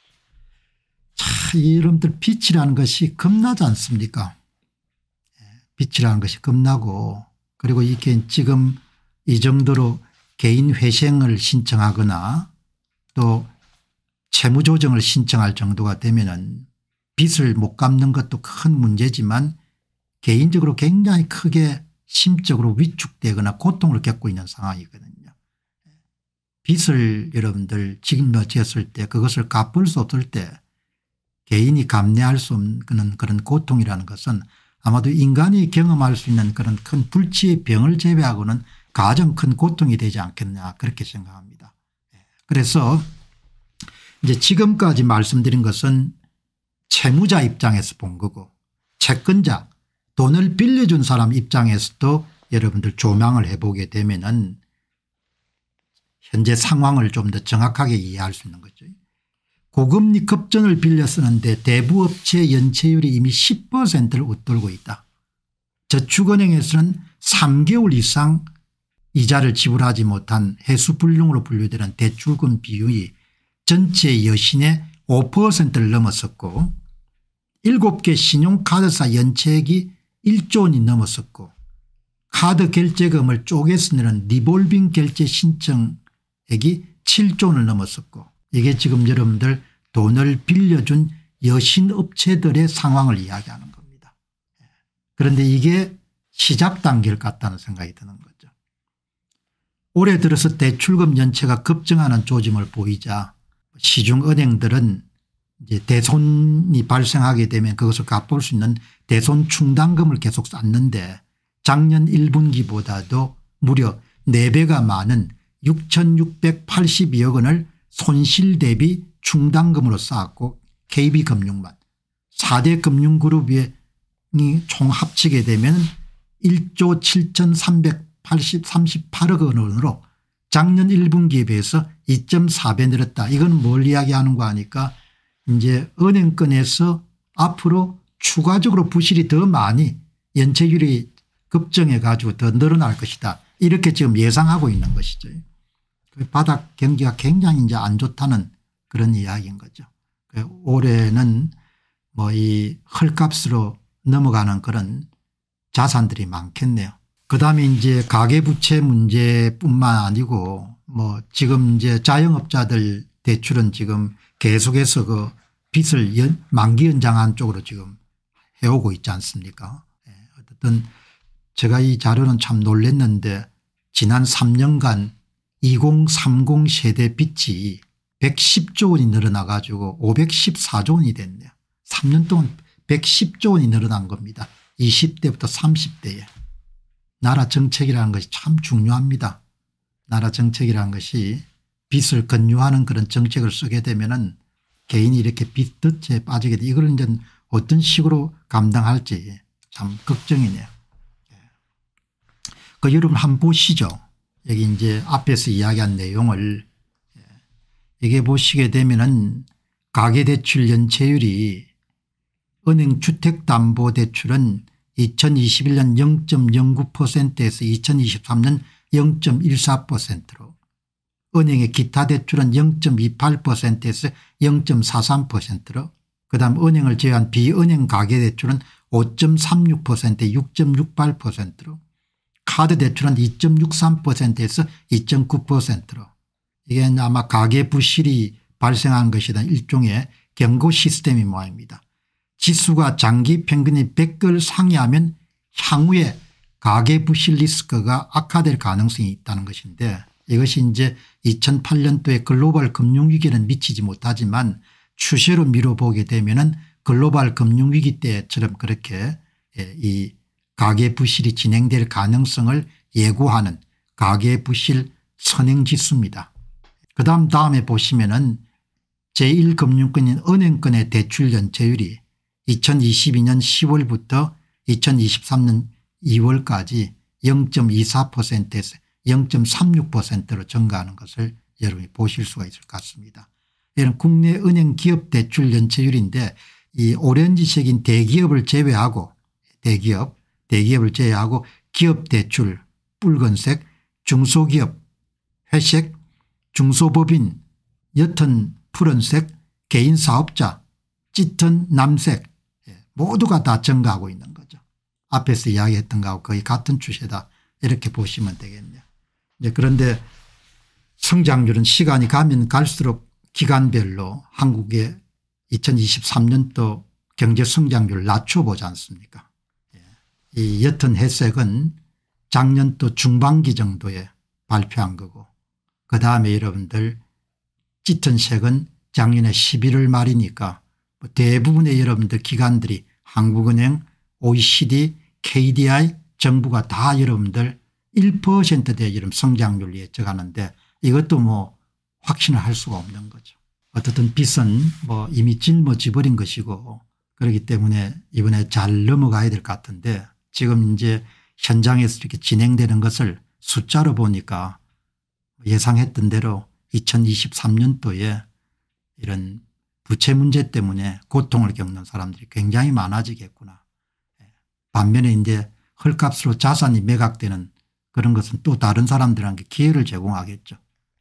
자, 여러분들 빚이라는 것이 겁나지 않습니까? 빚이라는 것이 겁나고 그리고 이게 지금 이 정도로 개인 회생을 신청하거나 또 채무조정을 신청할 정도가 되면은 빚을 못 갚는 것도 큰 문제지만 개인적으로 굉장히 크게 심적으로 위축되거나 고통을 겪고 있는 상황이거든요. 빚을 여러분들 지금 지었을 때 그것을 갚을 수 없을 때 개인이 감내할 수 없는 그런 고통이라는 것은 아마도 인간이 경험할 수 있는 그런 큰 불치의 병을 제외하고는 가장 큰 고통이 되지 않겠냐 그렇게 생각합니다. 그래서 이제 지금까지 말씀드린 것은 채무자 입장에서 본 거고 채권자 돈을 빌려준 사람 입장에서도 여러분들 조망을 해보게 되면은 현재 상황을 좀 더 정확하게 이해할 수 있는 거죠. 고금리 급전을 빌려 쓰는데 대부업체의 연체율이 이미 십 퍼센트를 웃돌고 있다. 저축은행에서는 삼 개월 이상 이자를 지불하지 못한 해수불능으로 분류되는 대출금 비율이 전체 여신의 오 퍼센트를 넘었었고 일곱 개 신용카드사 연체액이 일조 원이 넘었었고 카드 결제금을 쪼개서 내는 리볼빙 결제 신청액이 칠조 원을 넘었었고 이게 지금 여러분들 돈을 빌려준 여신업체들의 상황을 이야기하는 겁니다. 그런데 이게 시작 단계를 같다는 생각이 드는 거죠. 올해 들어서 대출금 연체가 급증하는 조짐을 보이자 시중은행들은 이제 대손이 발생하게 되면 그것을 갚을 수 있는 대손 충당금을 계속 쌓는데 작년 일 분기보다도 무려 네 배가 많은 육천육백팔십이억 원을 손실 대비 충당금으로 쌓았고 케이비금융만 사 대 금융그룹이 총 합치게 되면 일조 칠천삼백삼십팔억 원으로 작년 일 분기에 비해서 이 점 사 배 늘었다. 이건 뭘 이야기하는 거 하니까 이제 은행권에서 앞으로 추가적으로 부실이 더 많이 연체율이 급증해 가지고 더 늘어날 것이다. 이렇게 지금 예상하고 있는 것이죠. 바닥 경기가 굉장히 이제 안 좋다는 그런 이야기인 거죠. 올해는 뭐 이 헐값으로 넘어가는 그런 자산들이 많겠네요. 그다음에 이제 가계부채 문제뿐만 아니고 뭐 지금 이제 자영업자들 대출은 지금 계속해서 그 빚을 연, 만기 연장한 쪽으로 지금 해오고 있지 않습니까? 예, 어쨌든 제가 이 자료는 참 놀랐는데 지난 삼 년간 이공삼공 세대 빚이 백십조 원이 늘어나 가지고 오백십사조 원이 됐네요. 삼 년 동안 백십조 원이 늘어난 겁니다. 이십 대부터 삼십 대에. 나라 정책이라는 것이 참 중요합니다. 나라 정책이라는 것이 빚을 건류하는 그런 정책을 쓰게 되면은 개인이 이렇게 빚덫에 빠지게 돼. 이걸 이제 어떤 식으로 감당할지 참 걱정이네요. 그 여러분 한번 보시죠. 여기 이제 앞에서 이야기한 내용을 이게 보시게 되면은 가계대출 연체율이 은행 주택담보대출은 이천이십일 년 영 점 영구 퍼센트에서 이천이십삼 년 영 점 일사 퍼센트로 은행의 기타 대출은 영 점 이팔 퍼센트에서 영 점 사삼 퍼센트로 그다음 은행을 제외한 비은행 가계대출은 오 점 삼육 퍼센트에 육 점 육팔 퍼센트로 카드 대출은 이 점 육삼 퍼센트에서 이 점 구 퍼센트로 이게 아마 가계 부실이 발생한 것이다. 일종의 경고 시스템이 모양입니다. 지수가 장기 평균이 백을 상회하면 향후에 가계 부실 리스크가 악화될 가능성이 있다는 것인데 이것이 이제 이천팔 년도에 글로벌 금융위기는 미치지 못하지만 추세로 미뤄보게 되면은 글로벌 금융위기 때처럼 그렇게 이 가계 부실이 진행될 가능성을 예고하는 가계 부실 선행지수입니다. 그다음 다음에 보시면은 제일 금융권인 은행권의 대출 연체율이 이천이십이 년 시월부터 이천이십삼 년 이월까지 영 점 이사 퍼센트에서 영 점 삼육 퍼센트로 증가하는 것을 여러분이 보실 수가 있을 것 같습니다. 이런 국내 은행 기업 대출 연체율인데 이 오렌지색인 대기업을 제외하고 대기업 대기업을 제외하고 기업 대출 붉은색 중소기업 회색 중소법인 옅은 푸른색 개인사업자 짙은 남색 모두가 다 증가하고 있는 거죠. 앞에서 이야기했던 거하고 거의 같은 추세다 이렇게 보시면 되겠네요. 이제 그런데 성장률은 시간이 가면 갈수록 기간별로 한국의 이천이십삼 년도 경제 성장률을 낮춰보지 않습니까? 이 옅은 회색은 작년 또 중반기 정도에 발표한 거고 그다음에 여러분들 짙은 색은 작년에 십일월 말이니까 대부분의 여러분들 기관들이 한국은행, 오이시디, 케이디아이 정부가 다 여러분들 일 퍼센트대 여러분 성장률 예측하는데 이것도 뭐 확신을 할 수가 없는 거죠. 어떻든 빚은 뭐 이미 짊어져 버린 것이고 그렇기 때문에 이번에 잘 넘어가야 될 것 같은데 지금 이제 현장에서 이렇게 진행되는 것을 숫자로 보니까 예상했던 대로 이천이십삼 년도에 이런 부채 문제 때문에 고통을 겪는 사람들이 굉장히 많아지겠구나. 반면에 이제 헐값으로 자산이 매각되는 그런 것은 또 다른 사람들한테 기회를 제공하겠죠.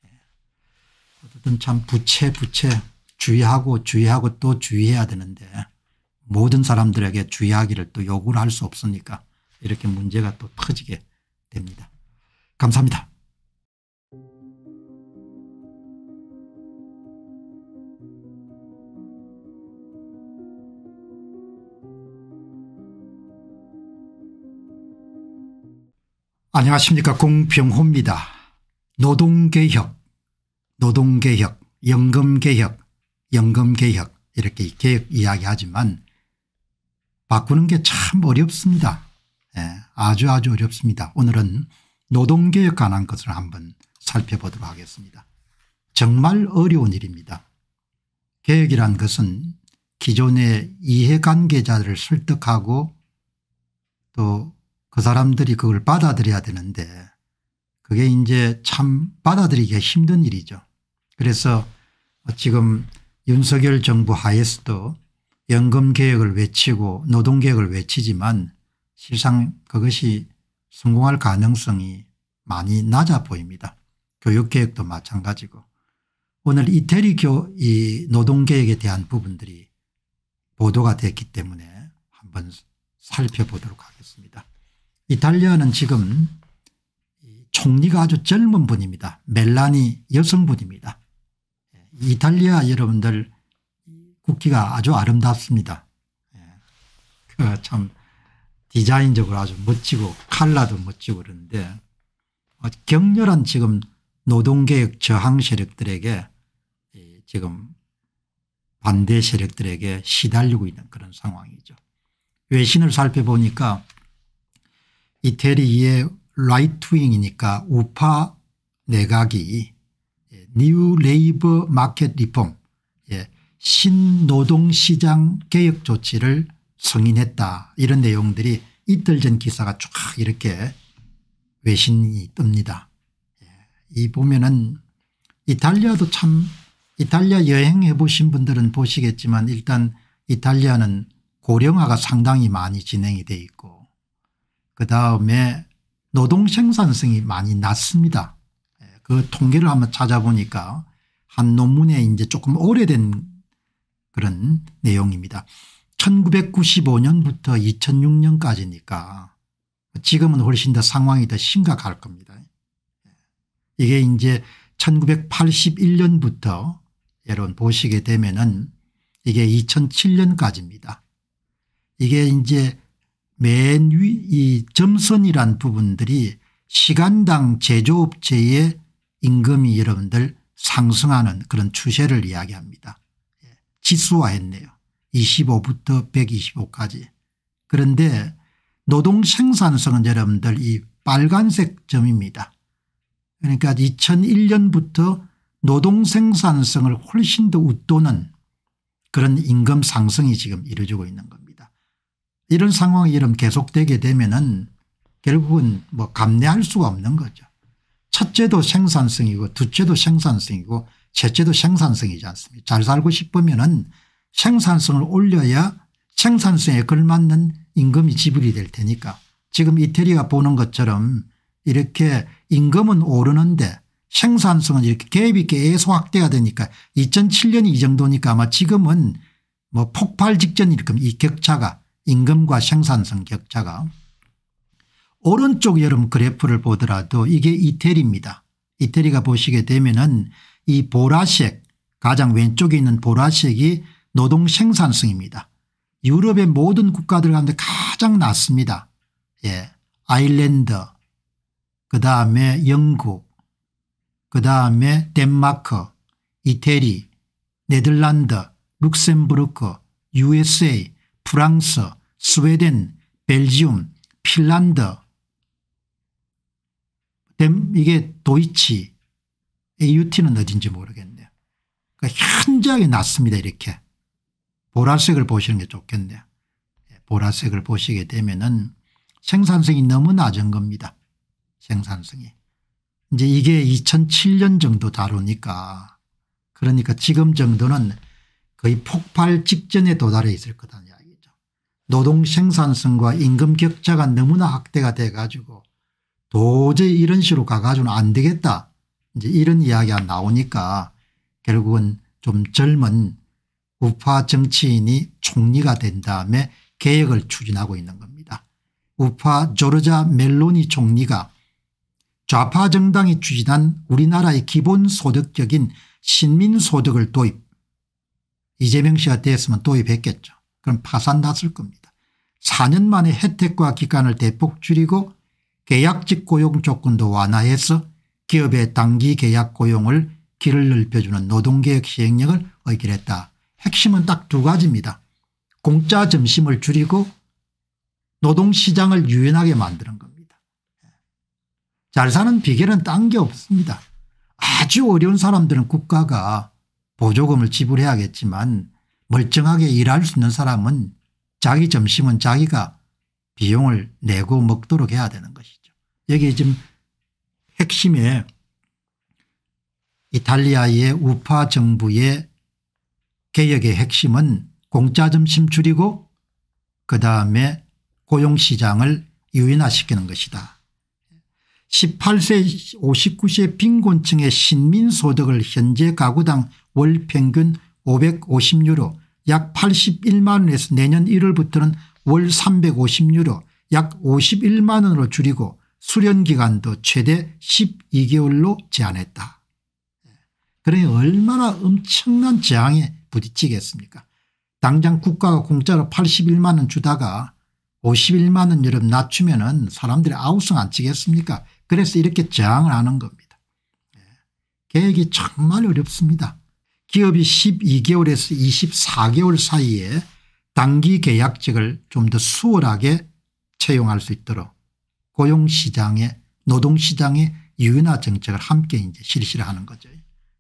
어쨌든 참 부채 부채 주의하고 주의하고 또 주의해야 되는데 모든 사람들에게 주의하기를 또 요구를 할 수 없으니까 이렇게 문제가 또 터지게 됩니다. 감사합니다. 안녕하십니까 공병호입니다. 노동개혁 노동개혁 연금개혁 연금개혁 이렇게 개혁 이야기하지만 바꾸는 게 참 어렵습니다. 예, 아주 아주 어렵습니다. 오늘은 노동개혁 관한 것을 한번 살펴보도록 하겠습니다. 정말 어려운 일입니다. 개혁이란 것은 기존의 이해관계자들을 설득하고 또 그 사람들이 그걸 받아들여야 되는데 그게 이제 참 받아들이기가 힘든 일이죠. 그래서 지금 윤석열 정부 하에서도 연금개혁을 외치고 노동개혁을 외치지만 실상 그것이 성공할 가능성이 많이 낮아 보입니다. 교육개혁도 마찬가지고 오늘 이태리 교, 이 노동개혁에 대한 부분들이 보도가 됐기 때문에 한번 살펴보도록 하겠습니다. 이탈리아는 지금 총리가 아주 젊은 분입니다. 멜라니 여성분입니다. 이탈리아 여러분들 국기가 아주 아름답습니다. 그 참 디자인적으로 아주 멋지고 컬러도 멋지고 그런데 격렬한 지금 노동개혁 저항 세력들에게 지금 반대 세력들에게 시달리고 있는 그런 상황이죠. 외신을 살펴보니까 이태리의 라이트윙이니까 우파 내각이 뉴 레이버 마켓 리폼 신노동시장 개혁 조치를 승인했다 이런 내용들이 이틀 전 기사가 쫙 이렇게 외신이 뜹니다. 이 보면은 이탈리아도 참 이탈리아 여행해 보신 분들은 보시겠지만 일단 이탈리아는 고령화가 상당히 많이 진행이 돼 있고 그다음에 노동 생산성이 많이 낮습니다. 그 통계를 한번 찾아보니까 한 논문에 이제 조금 오래된 그런 내용입니다. 천구백구십오 년부터 이천육 년까지니까 지금은 훨씬 더 상황이 더 심각할 겁니다. 이게 이제 천구백팔십일 년부터 여러분 보시게 되면은 이게 이천칠 년까지입니다. 이게 이제 맨 위 이 점선이란 부분들이 시간당 제조업체의 임금이 여러분들 상승하는 그런 추세를 이야기합니다. 지수화했네요. 이십오부터 백이십오까지. 그런데 노동 생산성은 여러분들 이 빨간색 점입니다. 그러니까 이천일 년부터 노동 생산성을 훨씬 더 웃도는 그런 임금 상승이 지금 이루어지고 있는 겁니다. 이런 상황이 이런 계속되게 되면은 결국은 뭐 감내할 수가 없는 거죠. 첫째도 생산성이고 둘째도 생산성이고 셋째도 생산성이지 않습니까? 잘 살고 싶으면은 생산성을 올려야 생산성에 걸맞는 임금이 지불이 될 테니까 지금 이태리가 보는 것처럼 이렇게 임금은 오르는데 생산성은 이렇게 갭이 계속 확대가 되니까 이천칠 년이 이 정도니까 아마 지금은 뭐 폭발 직전일 겁니다. 이 격차가 임금과 생산성 격차가. 오른쪽 여러분 그래프를 보더라도 이게 이태리입니다. 이태리가 보시게 되면은 이 보라색 가장 왼쪽에 있는 보라색이 노동 생산성입니다. 유럽의 모든 국가들 가운데 가장 낮습니다. 예. 아일랜드 그다음에 영국, 그다음에 덴마크, 이태리, 네덜란드, 룩셈부르크, 유에스에이, 프랑스, 스웨덴, 벨지움, 핀란드, 이게 도이치, 에이유티는 어딘지 모르겠네요. 그러니까 현저하게 낮습니다. 이렇게 보라색을 보시는 게 좋겠네요. 보라색을 보시게 되면은 생산성이 너무 낮은 겁니다. 생산성이. 이제 이게 이천칠 년 정도 다루니까, 그러니까 지금 정도는 거의 폭발 직전에 도달해 있을 거다는 이야기죠. 노동 생산성과 임금 격차가 너무나 확대가 돼 가지고 도저히 이런 식으로 가가지고는 안 되겠다, 이제 이런 이야기가 나오니까 결국은 좀 젊은 우파 정치인이 총리가 된 다음에 개혁을 추진하고 있는 겁니다. 우파 조르자 멜로니 총리가 좌파 정당이 추진한 우리나라의 기본소득적인 신민소득을 도입, 이재명 씨가 됐으면 도입했겠죠. 그럼 파산 났을 겁니다. 사 년 만에 혜택과 기간을 대폭 줄이고 계약직 고용 조건도 완화해서 기업의 단기 계약 고용을 길을 넓혀주는 노동개혁 시행령을 의결했다. 핵심은 딱 두 가지입니다. 공짜 점심을 줄이고 노동시장을 유연하게 만드는 겁니다. 잘 사는 비결은 딴 게 없습니다. 아주 어려운 사람들은 국가가 보조금을 지불해야겠지만 멀쩡하게 일할 수 있는 사람은 자기 점심은 자기가 비용을 내고 먹도록 해야 되는 것이죠. 여기 지금 핵심에 이탈리아의 우파 정부의 개혁의 핵심은 공짜 점심 줄이고 그다음에 고용시장을 유연화시키는 것이다. 십팔 세 오십구 세 빈곤층의 신민소득을 현재 가구당 월 평균 오백오십 유로 약 팔십일만 원에서 내년 일월부터는 월 삼백오십 유로 약 오십일만 원으로 줄이고 수련기간도 최대 십이 개월로 제한했다. 그러니 얼마나 엄청난 저항에 부딪히겠습니까? 당장 국가가 공짜로 팔십일만 원 주다가 오십일만 원 여름 낮추면은 사람들이 아우성 안 치겠습니까? 그래서 이렇게 저항을 하는 겁니다. 계획이 정말 어렵습니다. 기업이 십이 개월에서 이십사 개월 사이에 단기 계약직을 좀 더 수월하게 채용할 수 있도록 고용시장에 노동시장의 유연화 정책을 함께 이제 실시를 하는 거죠.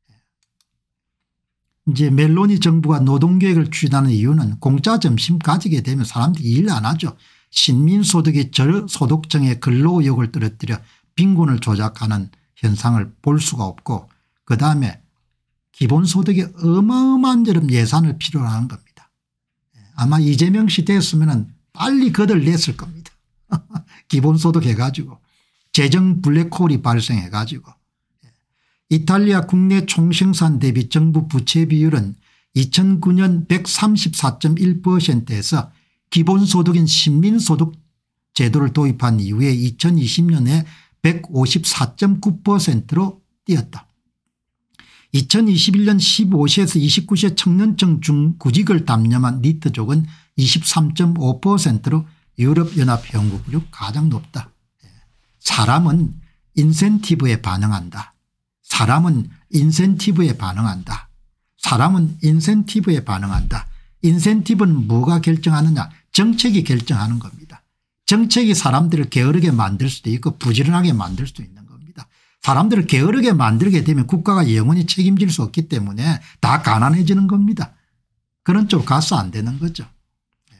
이제 멜로니 정부가 노동계획을 추진하는 이유는 공짜 점심 가지게 되면 사람들이 일 안 하죠. 신민소득이 저소득층의 근로의욕을 떨어뜨려 빈곤을 조작하는 현상을 볼 수가 없고 그다음에 기본소득이 어마어마한 예산을 필요로 하는 겁니다. 아마 이재명 씨 됐으면 빨리 그들 냈을 겁니다. 기본소득 해가지고 재정 블랙홀이 발생해가지고. 이탈리아 국내 총생산 대비 정부 부채 비율은 이천구 년 백삼십사 점 일 퍼센트에서 기본소득인 신민소득 제도를 도입한 이후에 이천이십 년에 백오십사 점 구 퍼센트로 뛰었다. 이천이십일 년 십오 세에서 이십구 세 청년층 중 구직을 담념한 니트족은 이십삼 점 오 퍼센트로 유럽연합연구국으로 가장 높다. 사람은 인센티브에 반응한다. 사람은 인센티브에 반응한다. 사람은 인센티브에 반응한다. 인센티브는 뭐가 결정하느냐? 정책이 결정하는 겁니다. 정책이 사람들을 게으르게 만들 수도 있고 부지런하게 만들 수도 있는 겁니다. 사람들을 게으르게 만들게 되면 국가가 영원히 책임질 수 없기 때문에 다 가난해지는 겁니다. 그런 쪽으로 가서 안 되는 거죠. 예.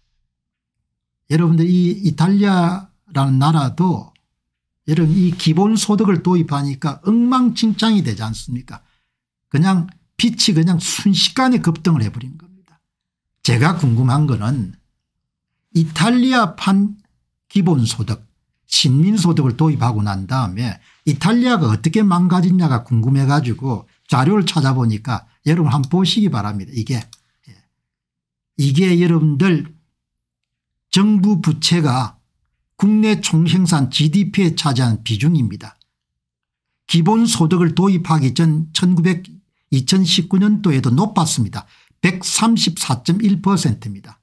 여러분들 이 이탈리아라는 나라도 여러분 이 기본소득을 도입하니까 엉망진창이 되지 않습니까? 그냥 빛이 그냥 순식간에 급등을 해버린 겁니다. 제가 궁금한 거는 이탈리아판 기본소득 신민소득을 도입하고 난 다음에 이탈리아가 어떻게 망가졌냐가 궁금해 가지고 자료를 찾아보니까 여러분 한번 보시기 바랍니다. 이게 이게 여러분들 정부 부채가 국내 총생산 지디피에 차지하는 비중입니다. 기본소득을 도입하기 전 이천십구 년도에도 높았습니다. 백삼십사 점 일 퍼센트입니다.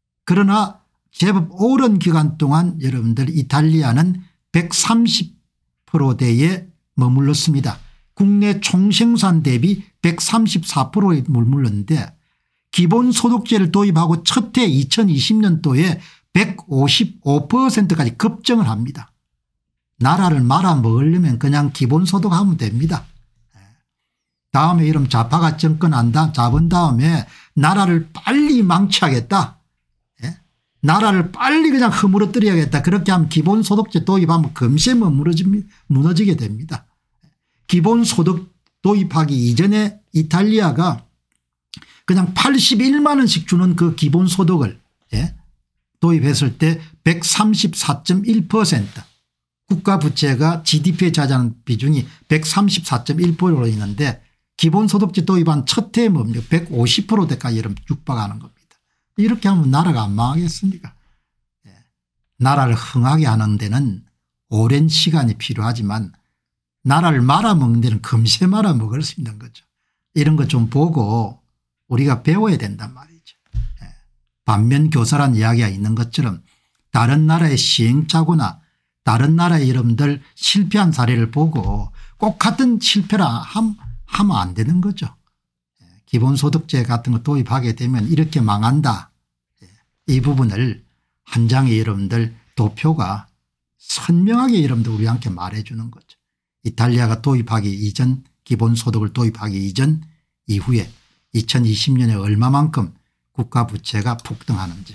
그러나 제법 오랜 기간 동안 여러분들 이탈리아는 백삼십 퍼센트대에 머물렀습니다. 국내 총생산 대비 백삼십사 퍼센트에 머물렀는데 기본소득제를 도입하고 첫 해 이천이십 년도에 백오십오 퍼센트까지 급증을 합니다. 나라를 말아먹으려면 그냥 기본소득 하면 됩니다. 다음에 이런 좌파가 정권한다 잡은 다음에 나라를 빨리 망치하겠다. 예? 나라를 빨리 그냥 허물어뜨려야겠다. 그렇게 하면 기본소득제 도입하면 금세 무너지게 됩니다. 기본소득 도입하기 이전에 이탈리아가 그냥 팔십일만 원씩 주는 그 기본소득을 예? 도입했을 때 백삼십사 점 일 퍼센트 국가부채가 지디피에 차지하는 비중이 백삼십사 점 일 퍼센트로 있는데 기본소득제 도입한 첫 해에 뭡니까 백오십 퍼센트대까지 육박하는 겁니다. 이렇게 하면 나라가 안 망하겠습니까? 예. 나라를 흥하게 하는 데는 오랜 시간이 필요하지만 나라를 말아먹는 데는 금세 말아먹을 수 있는 거죠. 이런 거 좀 보고 우리가 배워야 된단 말이죠. 예. 반면 교사란 이야기가 있는 것처럼 다른 나라의 시행착오나 다른 나라의 여러분들 실패한 사례를 보고 꼭 같은 실패라 함 하면 안 되는 거죠. 기본소득제 같은 거 도입하게 되면 이렇게 망한다. 이 부분을 한 장의 여러분들 도표가 선명하게 여러분들 우리한테 말해주는 거죠. 이탈리아가 도입하기 이전 기본소득을 도입하기 이전 이후에 이천이십 년에 얼마만큼 국가부채가 폭등하는지.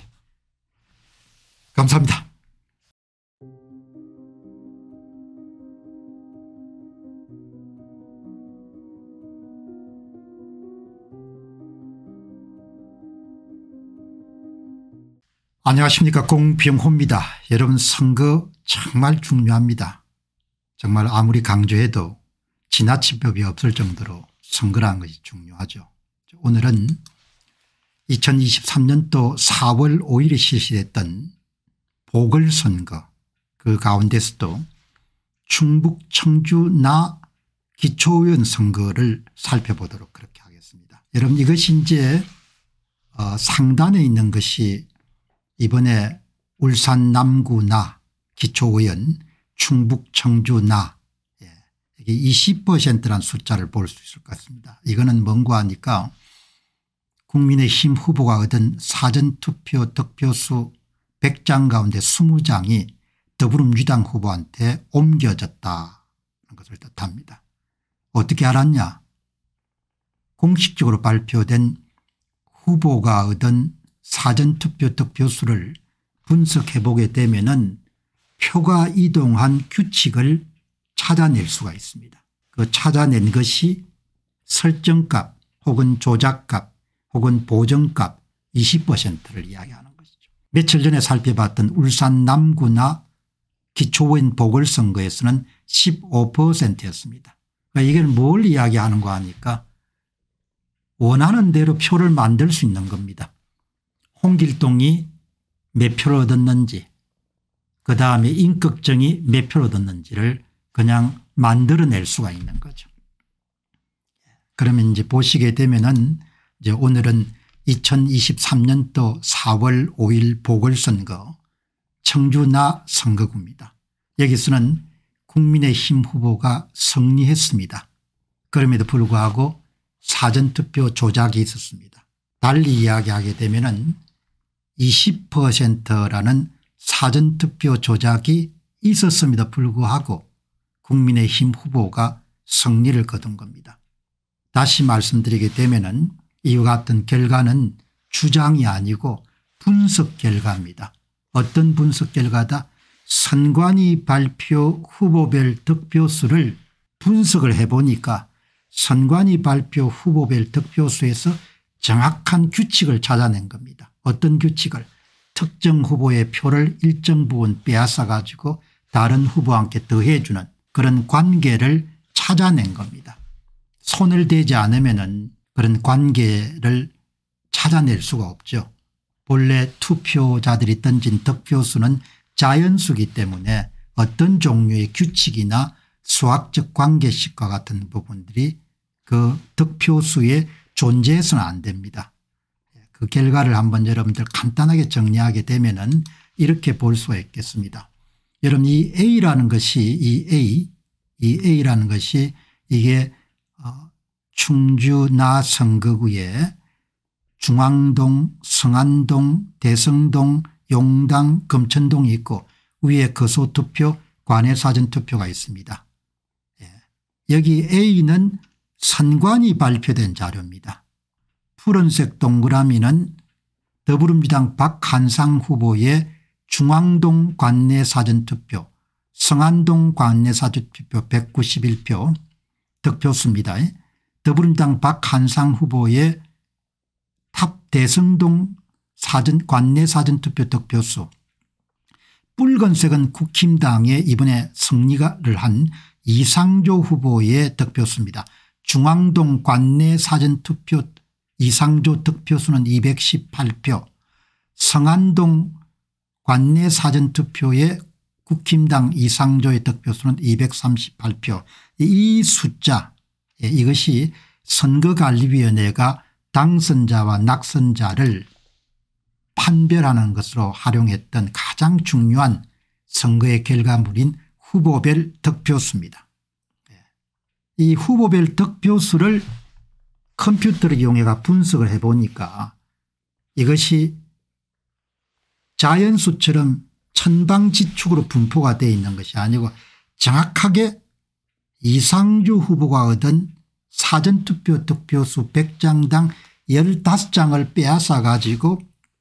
감사합니다. 안녕하십니까 공병호입니다. 여러분 선거 정말 중요합니다. 정말 아무리 강조해도 지나칠 법이 없을 정도로 선거라는 것이 중요하죠. 오늘은 이천이십삼 년도 사월 오일에 실시됐던 보궐선거 그 가운데서도 충북 청주 나 기초의원 선거를 살펴보도록 그렇게 하겠습니다. 여러분 이것이 이제 어 상단에 있는 것이 이번에 울산 남구 나 기초의원 충북 청주 나 예. 이게 이십 퍼센트라는 숫자를 볼 수 있을 것 같습니다. 이거는 뭔가 하니까 국민의힘 후보가 얻은 사전투표 득표수 백 장 가운데 이십 장이 더불어민주당 후보한테 옮겨졌다는 것을 뜻합니다. 어떻게 알았냐. 공식적으로 발표된 후보가 얻은 사전투표 득표수를 분석해 보게 되면은 표가 이동한 규칙을 찾아낼 수가 있습니다. 그 찾아낸 것이 설정값 혹은 조작값 혹은 보정값 이십 퍼센트를 이야기하는 것이죠. 며칠 전에 살펴봤던 울산 남구나 기초의원 보궐선거에서는 십오 퍼센트였습니다. 그러니까 이게 뭘 이야기하는가 하니까 원하는 대로 표를 만들 수 있는 겁니다. 홍길동이 몇 표를 얻었는지 그다음에 임꺽정이 몇 표를 얻었는지를 그냥 만들어낼 수가 있는 거죠. 그러면 이제 보시게 되면은 이제 오늘은 이천이십삼 년도 사월 오일 보궐선거 청주나 선거구입니다. 여기서는 국민의힘 후보가 승리했습니다. 그럼에도 불구하고 사전투표 조작이 있었습니다. 달리 이야기하게 되면은 이십 퍼센트라는 사전투표 조작이 있었음에도 불구하고 국민의힘 후보가 승리를 거둔 겁니다. 다시 말씀드리게 되면은 이와 같은 결과는 주장이 아니고 분석 결과입니다. 어떤 분석 결과다? 선관위 발표 후보별 득표수를 분석을 해보니까 선관위 발표 후보별 득표수에서 정확한 규칙을 찾아낸 겁니다. 어떤 규칙을? 특정 후보의 표를 일정 부분 빼앗아 가지고 다른 후보와 함께 더해주는 그런 관계를 찾아낸 겁니다. 손을 대지 않으면 그런 관계를 찾아낼 수가 없죠. 본래 투표자들이 던진 득표수는 자연수이기 때문에 어떤 종류의 규칙이나 수학적 관계식과 같은 부분들이 그 득표수에 존재해서는 안 됩니다. 그 결과를 한번 여러분들 간단하게 정리하게 되면은 이렇게 볼 수가 있겠습니다. 여러분 이 A라는 것이 이 A 이 A라는 것이 이게 충주 나 선거구에 중앙동, 성안동, 대성동, 용당, 금천동이 있고 위에 거소투표, 관외사전투표가 있습니다. 여기 A는 선관위 발표된 자료입니다. 푸른색 동그라미는 더불어민주당 박한상 후보의 중앙동 관내사전투표, 성안동 관내사전투표 백구십일 표 득표수입니다. 더불어민주당 박한상 후보의 탑 대성동 사전 관내사전투표 득표수, 붉은색은 국힘당에 이번에 승리를 한 이상조 후보의 득표수입니다. 중앙동 관내사전투표 이상조 득표수는 이백십팔 표, 성안동 관내사전투표의 국힘당 이상조의 득표수는 이백삼십팔 표. 이 숫자 이것이 선거관리위원회가 당선자와 낙선자를 판별하는 것으로 활용했던 가장 중요한 선거의 결과물인 후보별 득표수입니다. 이 후보별 득표수를 컴퓨터를 이용해 분석을 해보니까 이것이 자연수처럼 천방지축으로 분포가 되어 있는 것이 아니고 정확하게 이상주 후보가 얻은 사전투표 득표수 백 장당 십오 장을 빼앗아 가지고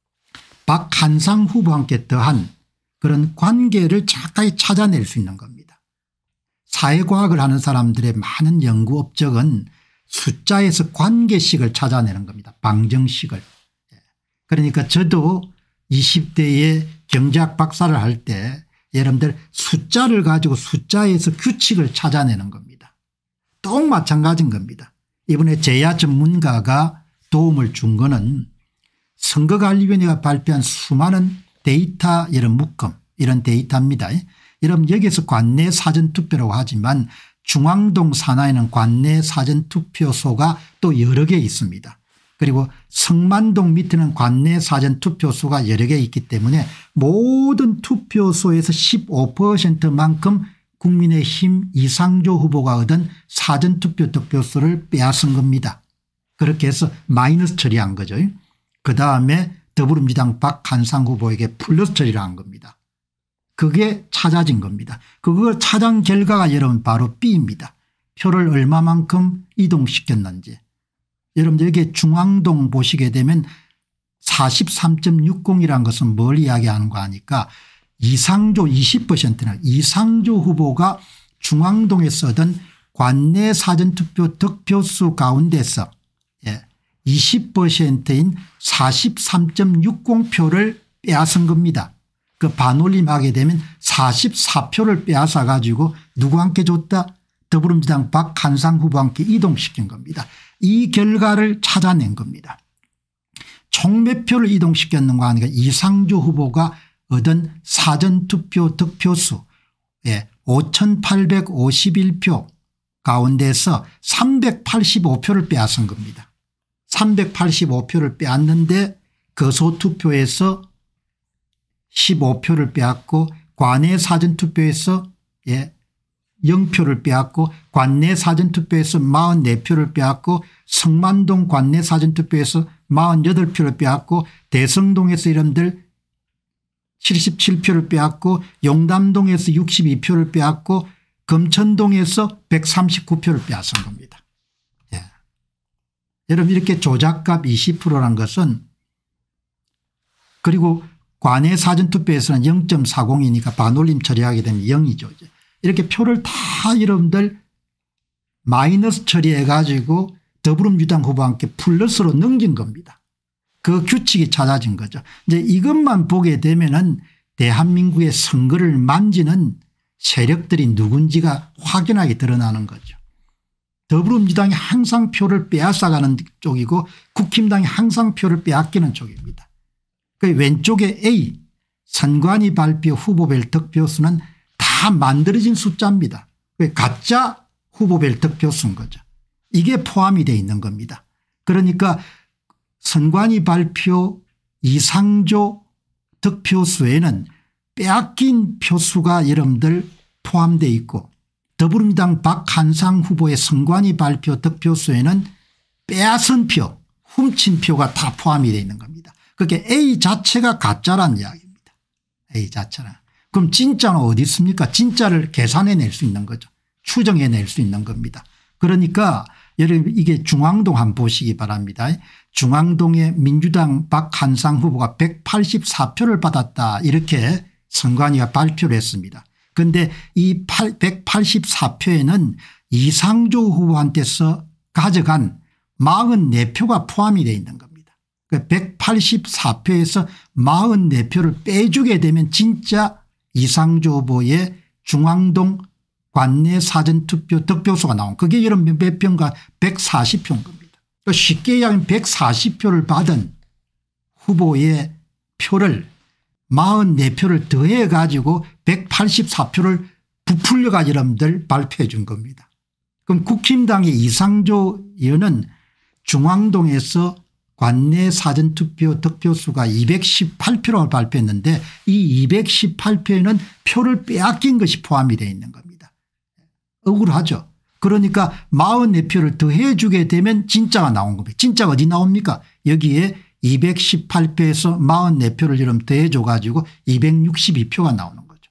박한상 후보와 함께 더한 그런 관계를 정확하게 찾아낼 수 있는 겁니다. 사회과학을 하는 사람들의 많은 연구 업적은 숫자에서 관계식을 찾아내는 겁니다. 방정식을. 그러니까 저도 이십 대에 경제학 박사를 할 때 여러분들 숫자를 가지고 숫자에서 규칙을 찾아내는 겁니다. 또 마찬가지인 겁니다. 이번에 제야 전문가가 도움을 준 거는 선거관리위원회가 발표한 수많은 데이터 이런 묶음 이런 데이터입니다. 여러분 여기서 관내 사전투표라고 하지만 중앙동 산하에는 관내 사전투표소가 또 여러 개 있습니다. 그리고 성만동 밑에는 관내 사전투표소가 여러 개 있기 때문에 모든 투표소에서 십오 퍼센트만큼 국민의힘 이상조 후보가 얻은 사전투표 득표수를 빼앗은 겁니다. 그렇게 해서 마이너스 처리한 거죠. 그다음에 더불어민주당 박한상 후보에게 플러스 처리를 한 겁니다. 그게 찾아진 겁니다. 그걸 찾은 결과가 여러분 바로 B입니다. 표를 얼마만큼 이동시켰는지. 여러분들 여기 중앙동 보시게 되면 사십삼 점 육공이라는 것은 뭘 이야기하는 거 아니까 이상조 이십 퍼센트나 이상조 후보가 중앙동에서 얻은 관내 사전투표 득표수 가운데서 예, 이십 퍼센트인 사십삼 점 육공 표를 빼앗은 겁니다. 그 반올림하게 되면 사십사 표를 빼앗아 가지고 누구한테 줬다? 더불어민주당 박한상 후보와 함께 이동시킨 겁니다. 이 결과를 찾아낸 겁니다. 총 몇 표를 이동시켰는가 하니까 이상주 후보가 얻은 사전투표 득표수 예, 오천팔백오십일 표 가운데서 삼백팔십오 표를 빼앗은 겁니다. 삼백팔십오 표를 빼앗는데 거소투표에서 십오 표를 빼앗고 관내 사전투표에서 예, 영 표를 빼앗고 관내 사전투표에서 사십사 표를 빼앗고 성만동 관내 사전투표에서 사십팔 표를 빼앗고 대성동에서 이름들 칠십칠 표를 빼앗고 용담동에서 육십이 표를 빼앗고 금천동에서 백삼십구 표를 빼앗은 겁니다. 예. 여러분 이렇게 조작값 이십 퍼센트라는 것은 그리고 관내 사전투표에서는 영 점 사공이니까 반올림 처리하게 되면 영이죠. 이렇게 표를 다 여러분들 마이너스 처리해 가지고 더불어민주당 후보와 함께 플러스로 넘긴 겁니다. 그 규칙이 찾아진 거죠. 이제 이것만 보게 되면은 대한민국의 선거를 만지는 세력들이 누군지가 확연하게 드러나는 거죠. 더불어민주당이 항상 표를 빼앗아가는 쪽이고 국힘당이 항상 표를 빼앗기는 쪽입니다. 그 왼쪽에 A 선관위 발표 후보별 득표수는 다 만들어진 숫자입니다. 가짜 후보별 득표수인 거죠. 이게 포함이 되어 있는 겁니다. 그러니까 선관위 발표 이상조 득표수에는 빼앗긴 표수가 여러분들 포함되어 있고 더불어민주당 박한상 후보의 선관위 발표 득표수에는 빼앗은 표, 훔친 표가 다 포함이 되어 있는 겁니다. 그게 A 자체가 가짜란 이야기입니다. A 자체는. 그럼 진짜는 어디 있습니까? 진짜를 계산해낼 수 있는 거죠. 추정해낼 수 있는 겁니다. 그러니까 여러분 이게 중앙동 한번 보시기 바랍니다. 중앙동의 민주당 박한상 후보가 백팔십사 표를 받았다 이렇게 선관위가 발표를 했습니다. 그런데 이 백팔십사 표에는 이상조 후보한테서 가져간 사십사 표가 포함이 되어 있는 겁니다. 백팔십사 표에서 사십사 표를 빼주게 되면 진짜 이상조 후보의 중앙동 관내 사전투표 득표수가 나온 그게 여러분 몇 표인가 백사십 표인 겁니다. 쉽게 이야기하면 백사십 표를 받은 후보의 표를 사십사 표를 더해 가지고 백팔십사 표를 부풀려 가지고 여러분들 발표해 준 겁니다. 그럼 국힘당의 이상조 의원은 중앙동에서 관내 사전투표 득표수가 이백십팔 표라고 발표했는데 이 이백십팔 표에는 표를 빼앗긴 것이 포함이 되어 있는 겁니다. 억울하죠. 그러니까 사십사 표를 더해 주게 되면 진짜가 나온 겁니다. 진짜가 어디 나옵니까? 여기에 이백십팔 표에서 사십사 표를 여러분 더해 줘 가지고 이백육십이 표가 나오는 거죠.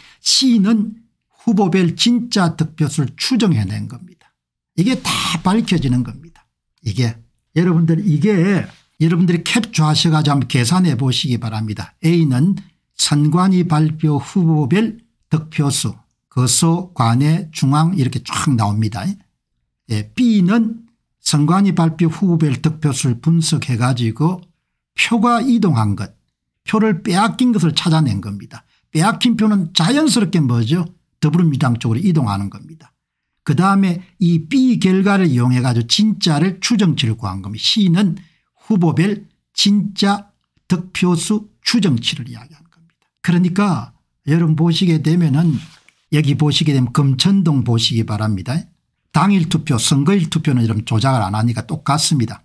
C는 후보별 진짜 득표수를 추정해낸 겁니다. 이게 다 밝혀지는 겁니다. 이게 여러분들 이게 여러분들이 캡처하셔가지고 한번 계산해 보시기 바랍니다. A는 선관위 발표 후보별 득표수 거소 관내 중앙 이렇게 쫙 나옵니다. 예, B는 선관위 발표 후보별 득표수를 분석해 가지고 표가 이동한 것 표를 빼앗긴 것을 찾아낸 겁니다. 빼앗긴 표는 자연스럽게 뭐죠? 더불어민주당 쪽으로 이동하는 겁니다. 그다음에 이 B 결과를 이용해 가지고 진짜를 추정치를 구한 겁니다. C는 후보별 진짜 득표수 추정치를 이야기하는 겁니다. 그러니까 여러분 보시게 되면은 여기 보시게 되면 금천동 보시기 바랍니다. 당일 투표 선거일 투표는 여러분 조작을 안 하니까 똑같습니다.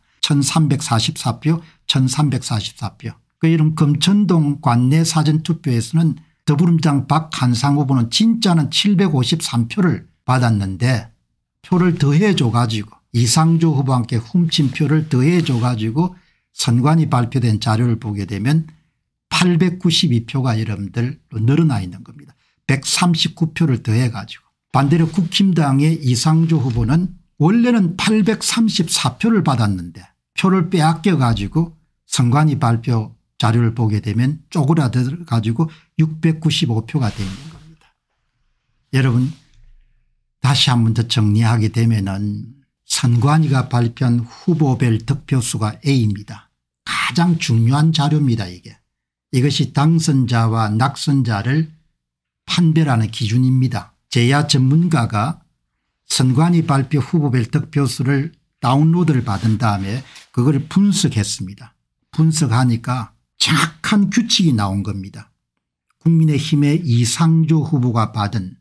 천삼백사십사 표 천삼백사십사 표. 그 이런 금천동 관내 사전투표에서는 더불어민주당 박한상 후보는 진짜는 칠백오십삼 표를 받았는데 표를 더해 줘 가지고 이상조 후보와 함께 훔친 표를 더해 줘 가지고 선관위 발표된 자료를 보게 되면 팔백구십이 표가 여러분들 늘어나 있는 겁니다. 백삼십구 표를 더해 가지고 반대로 국힘당의 이상조 후보는 원래는 팔백삼십사 표를 받았는데 표를 빼앗겨 가지고 선관위 발표 자료를 보게 되면 쪼그라들 가지고 육백구십오 표가 되는 겁니다. 여러분 다시 한 번 더 정리하게 되면은 선관위가 발표한 후보별 득표수가 A입니다. 가장 중요한 자료입니다. 이게. 이것이 당선자와 낙선자를 판별하는 기준입니다. 제야 전문가가 선관위 발표 후보별 득표수를 다운로드를 받은 다음에 그걸 분석했습니다. 분석하니까 정확한 규칙이 나온 겁니다. 국민의힘의 이상조 후보가 받은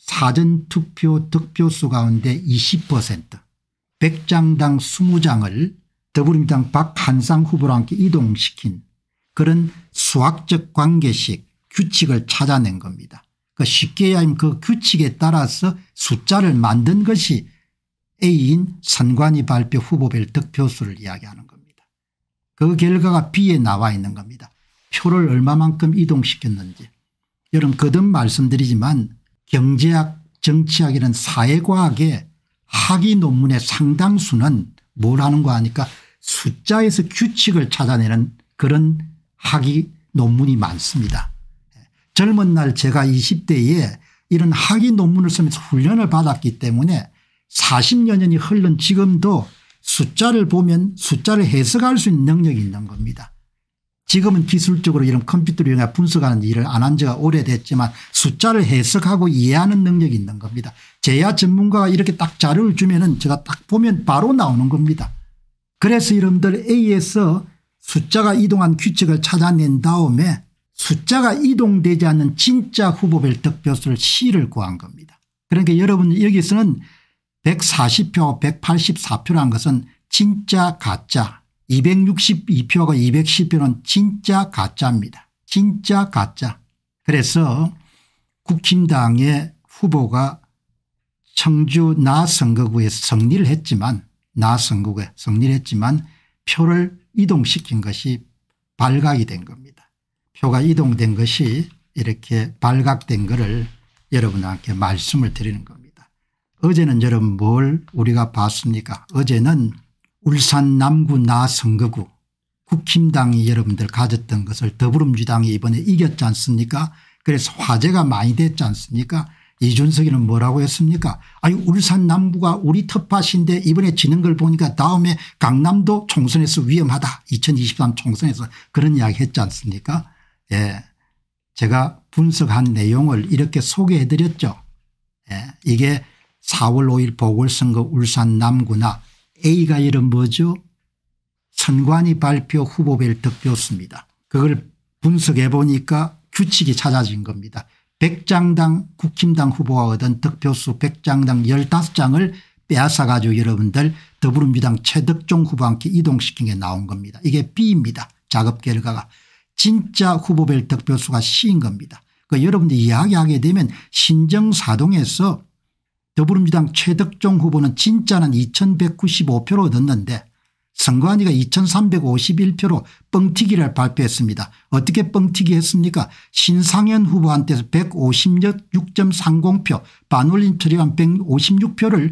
사전투표 득표수 가운데 이십 퍼센트 백 장당 이십 장을 더불어민주당 박한상 후보랑 함께 이동시킨 그런 수학적 관계식 규칙을 찾아낸 겁니다. 그 쉽게 이야기하면 그 규칙에 따라서 숫자를 만든 것이 A인 선관위 발표 후보별 득표수를 이야기하는 겁니다. 그 결과가 B에 나와 있는 겁니다. 표를 얼마만큼 이동시켰는지. 여러분 거듭 말씀드리지만 경제학 정치학 이런 사회과학의 학위 논문의 상당수는 뭘 하는 거 하니까 숫자에서 규칙을 찾아내는 그런 학위 논문이 많습니다. 젊은 날 제가 이십 대에 이런 학위 논문을 쓰면서 훈련을 받았기 때문에 사십여 년이 흘른 지금도 숫자를 보면 숫자를 해석할 수 있는 능력이 있는 겁니다. 지금은 기술적으로 이런 컴퓨터를 이용해 분석하는 일을 안 한 지가 오래됐지만 숫자를 해석하고 이해하는 능력이 있는 겁니다. 제야 전문가가 이렇게 딱 자료를 주면은 제가 딱 보면 바로 나오는 겁니다. 그래서 여러분들 A에서 숫자가 이동한 규칙을 찾아낸 다음에 숫자가 이동되지 않는 진짜 후보별 득표수를 C를 구한 겁니다. 그러니까 여러분 여기서는 백사십 표 백팔십사 표라는 것은 진짜 가짜 이백육십이 표하고 이백십 표는 진짜 가짜입니다. 진짜 가짜. 그래서 국힘당의 후보가 청주 나 선거구에서 승리를 했지만 나 선거구에 승리를 했지만 표를 이동시킨 것이 발각이 된 겁니다. 표가 이동된 것이 이렇게 발각된 것을 여러분한테 말씀을 드리는 겁니다. 어제는 여러분 뭘 우리가 봤습니까? 어제는 울산 남구 나 선거구 국힘당이 여러분들 가졌던 것을 더불어민주당이 이번에 이겼지 않습니까? 그래서 화제가 많이 됐지 않습니까? 이준석이는 뭐라고 했습니까? 아니 울산 남구가 우리 텃밭인데 이번에 지는 걸 보니까 다음에 강남도 총선에서 위험하다. 이천이십삼 총선에서 그런 이야기 했지 않습니까? 예, 제가 분석한 내용을 이렇게 소개해 드렸죠. 예, 이게 사월 오일 보궐선거 울산 남구나 A가 이름 뭐죠? 선관위 발표 후보별 득표수입니다. 그걸 분석해 보니까 규칙이 찾아진 겁니다. 백 장당 국힘당 후보가 얻은 득표수 백 장당 십오 장을 빼앗아 가지고 여러분들 더불어민주당 최덕종 후보와 함께 이동시킨 게 나온 겁니다. 이게 B입니다. 작업 결과가. 진짜 후보별 득표수가 C인 겁니다. 그 여러분들 이야기하게 되면 신정사동에서 더불어민주당 최덕종 후보는 진짜는 이천백구십오 표로 얻었는데 선관위가 이천삼백오십일 표로 뻥튀기를 발표했습니다. 어떻게 뻥튀기 했습니까? 신상현 후보한테서 백오십육 점 삼십 표 반올림 처리한 백오십육 표를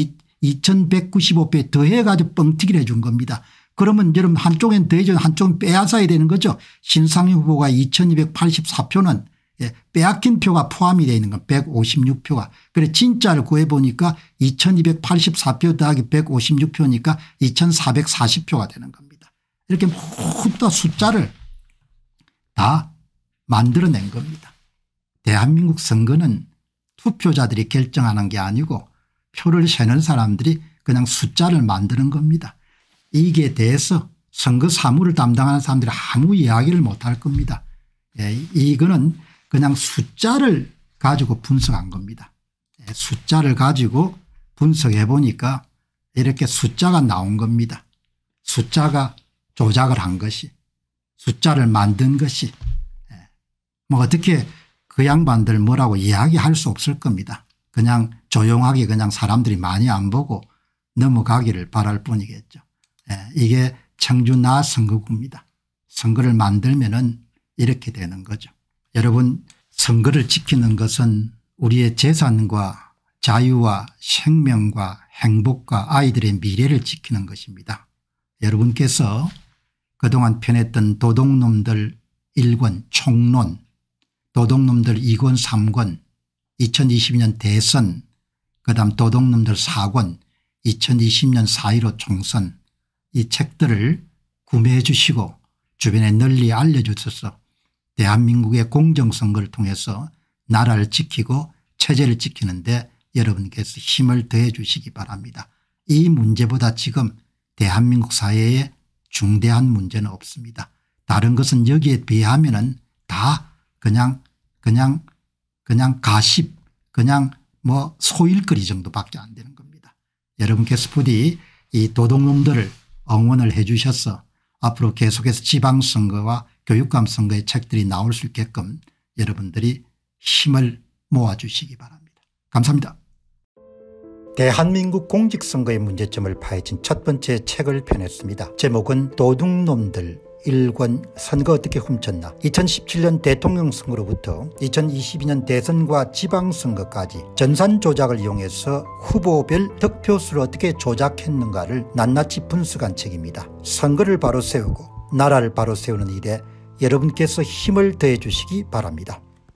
이천백구십오 표에 더해 가지고 뻥튀기를 해 준 겁니다. 그러면 여러분 한쪽엔 더해져 한쪽은 빼앗아야 되는 거죠. 신상현 후보가 이천이백팔십사 표는 예, 빼앗긴 표가 포함이 되어 있는 건 백오십육 표가. 그래 진짜를 구해보니까 이천이백팔십사 표 더하기 백오십육 표니까 이천사백사십 표가 되는 겁니다. 이렇게 모두 다 숫자를 다 만들어낸 겁니다. 대한민국 선거는 투표자들이 결정하는 게 아니고 표를 세는 사람들이 그냥 숫자를 만드는 겁니다. 이게 대해서 선거 사무를 담당하는 사람들이 아무 이야기를 못할 겁니다. 예, 이거는 그냥 숫자를 가지고 분석한 겁니다. 예, 숫자를 가지고 분석해 보니까 이렇게 숫자가 나온 겁니다. 숫자가 조작을 한 것이 숫자를 만든 것이 예, 뭐 어떻게 그 양반들 뭐라고 이야기할 수 없을 겁니다. 그냥 조용하게 그냥 사람들이 많이 안 보고 넘어가기를 바랄 뿐이겠죠. 예, 이게 청주 나 선거구입니다. 선거를 만들면은 이렇게 되는 거죠. 여러분 선거를 지키는 것은 우리의 재산과 자유와 생명과 행복과 아이들의 미래를 지키는 것입니다. 여러분께서 그동안 편했던 도둑놈들 일 권 총론, 도둑놈들 이 권 삼 권, 이천이십 년 대선, 그다음 도둑놈들 사 권, 이천이십 년 사 일오 총선 이 책들을 구매해 주시고 주변에 널리 알려주셔서 대한민국의 공정선거를 통해서 나라를 지키고 체제를 지키는데 여러분께서 힘을 더해 주시기 바랍니다. 이 문제보다 지금 대한민국 사회에 중대한 문제는 없습니다. 다른 것은 여기에 비하면은 다 그냥 그냥 그냥 가십 그냥 뭐 소일거리 정도밖에 안 되는 겁니다. 여러분께서 부디 이 도둑놈들을 응원을 해 주셔서 앞으로 계속해서 지방선거와 교육감 선거의 책들이 나올 수 있게끔 여러분들이 힘을 모아주시기 바랍니다. 감사합니다. 대한민국 공직선거의 문제점을 파헤친 첫 번째 책을 펴냈습니다. 제목은 도둑놈들 일 권 선거 어떻게 훔쳤나. 이천십칠 년 대통령 선거로부터 이천이십이 년 대선과 지방선거까지 전산 조작을 이용해서 후보별 득표수를 어떻게 조작했는가를 낱낱이 분석한 책입니다. 선거를 바로 세우고 나라를 바로 세우는 일에 여러분께서 힘을 더해 주시기 바랍니다.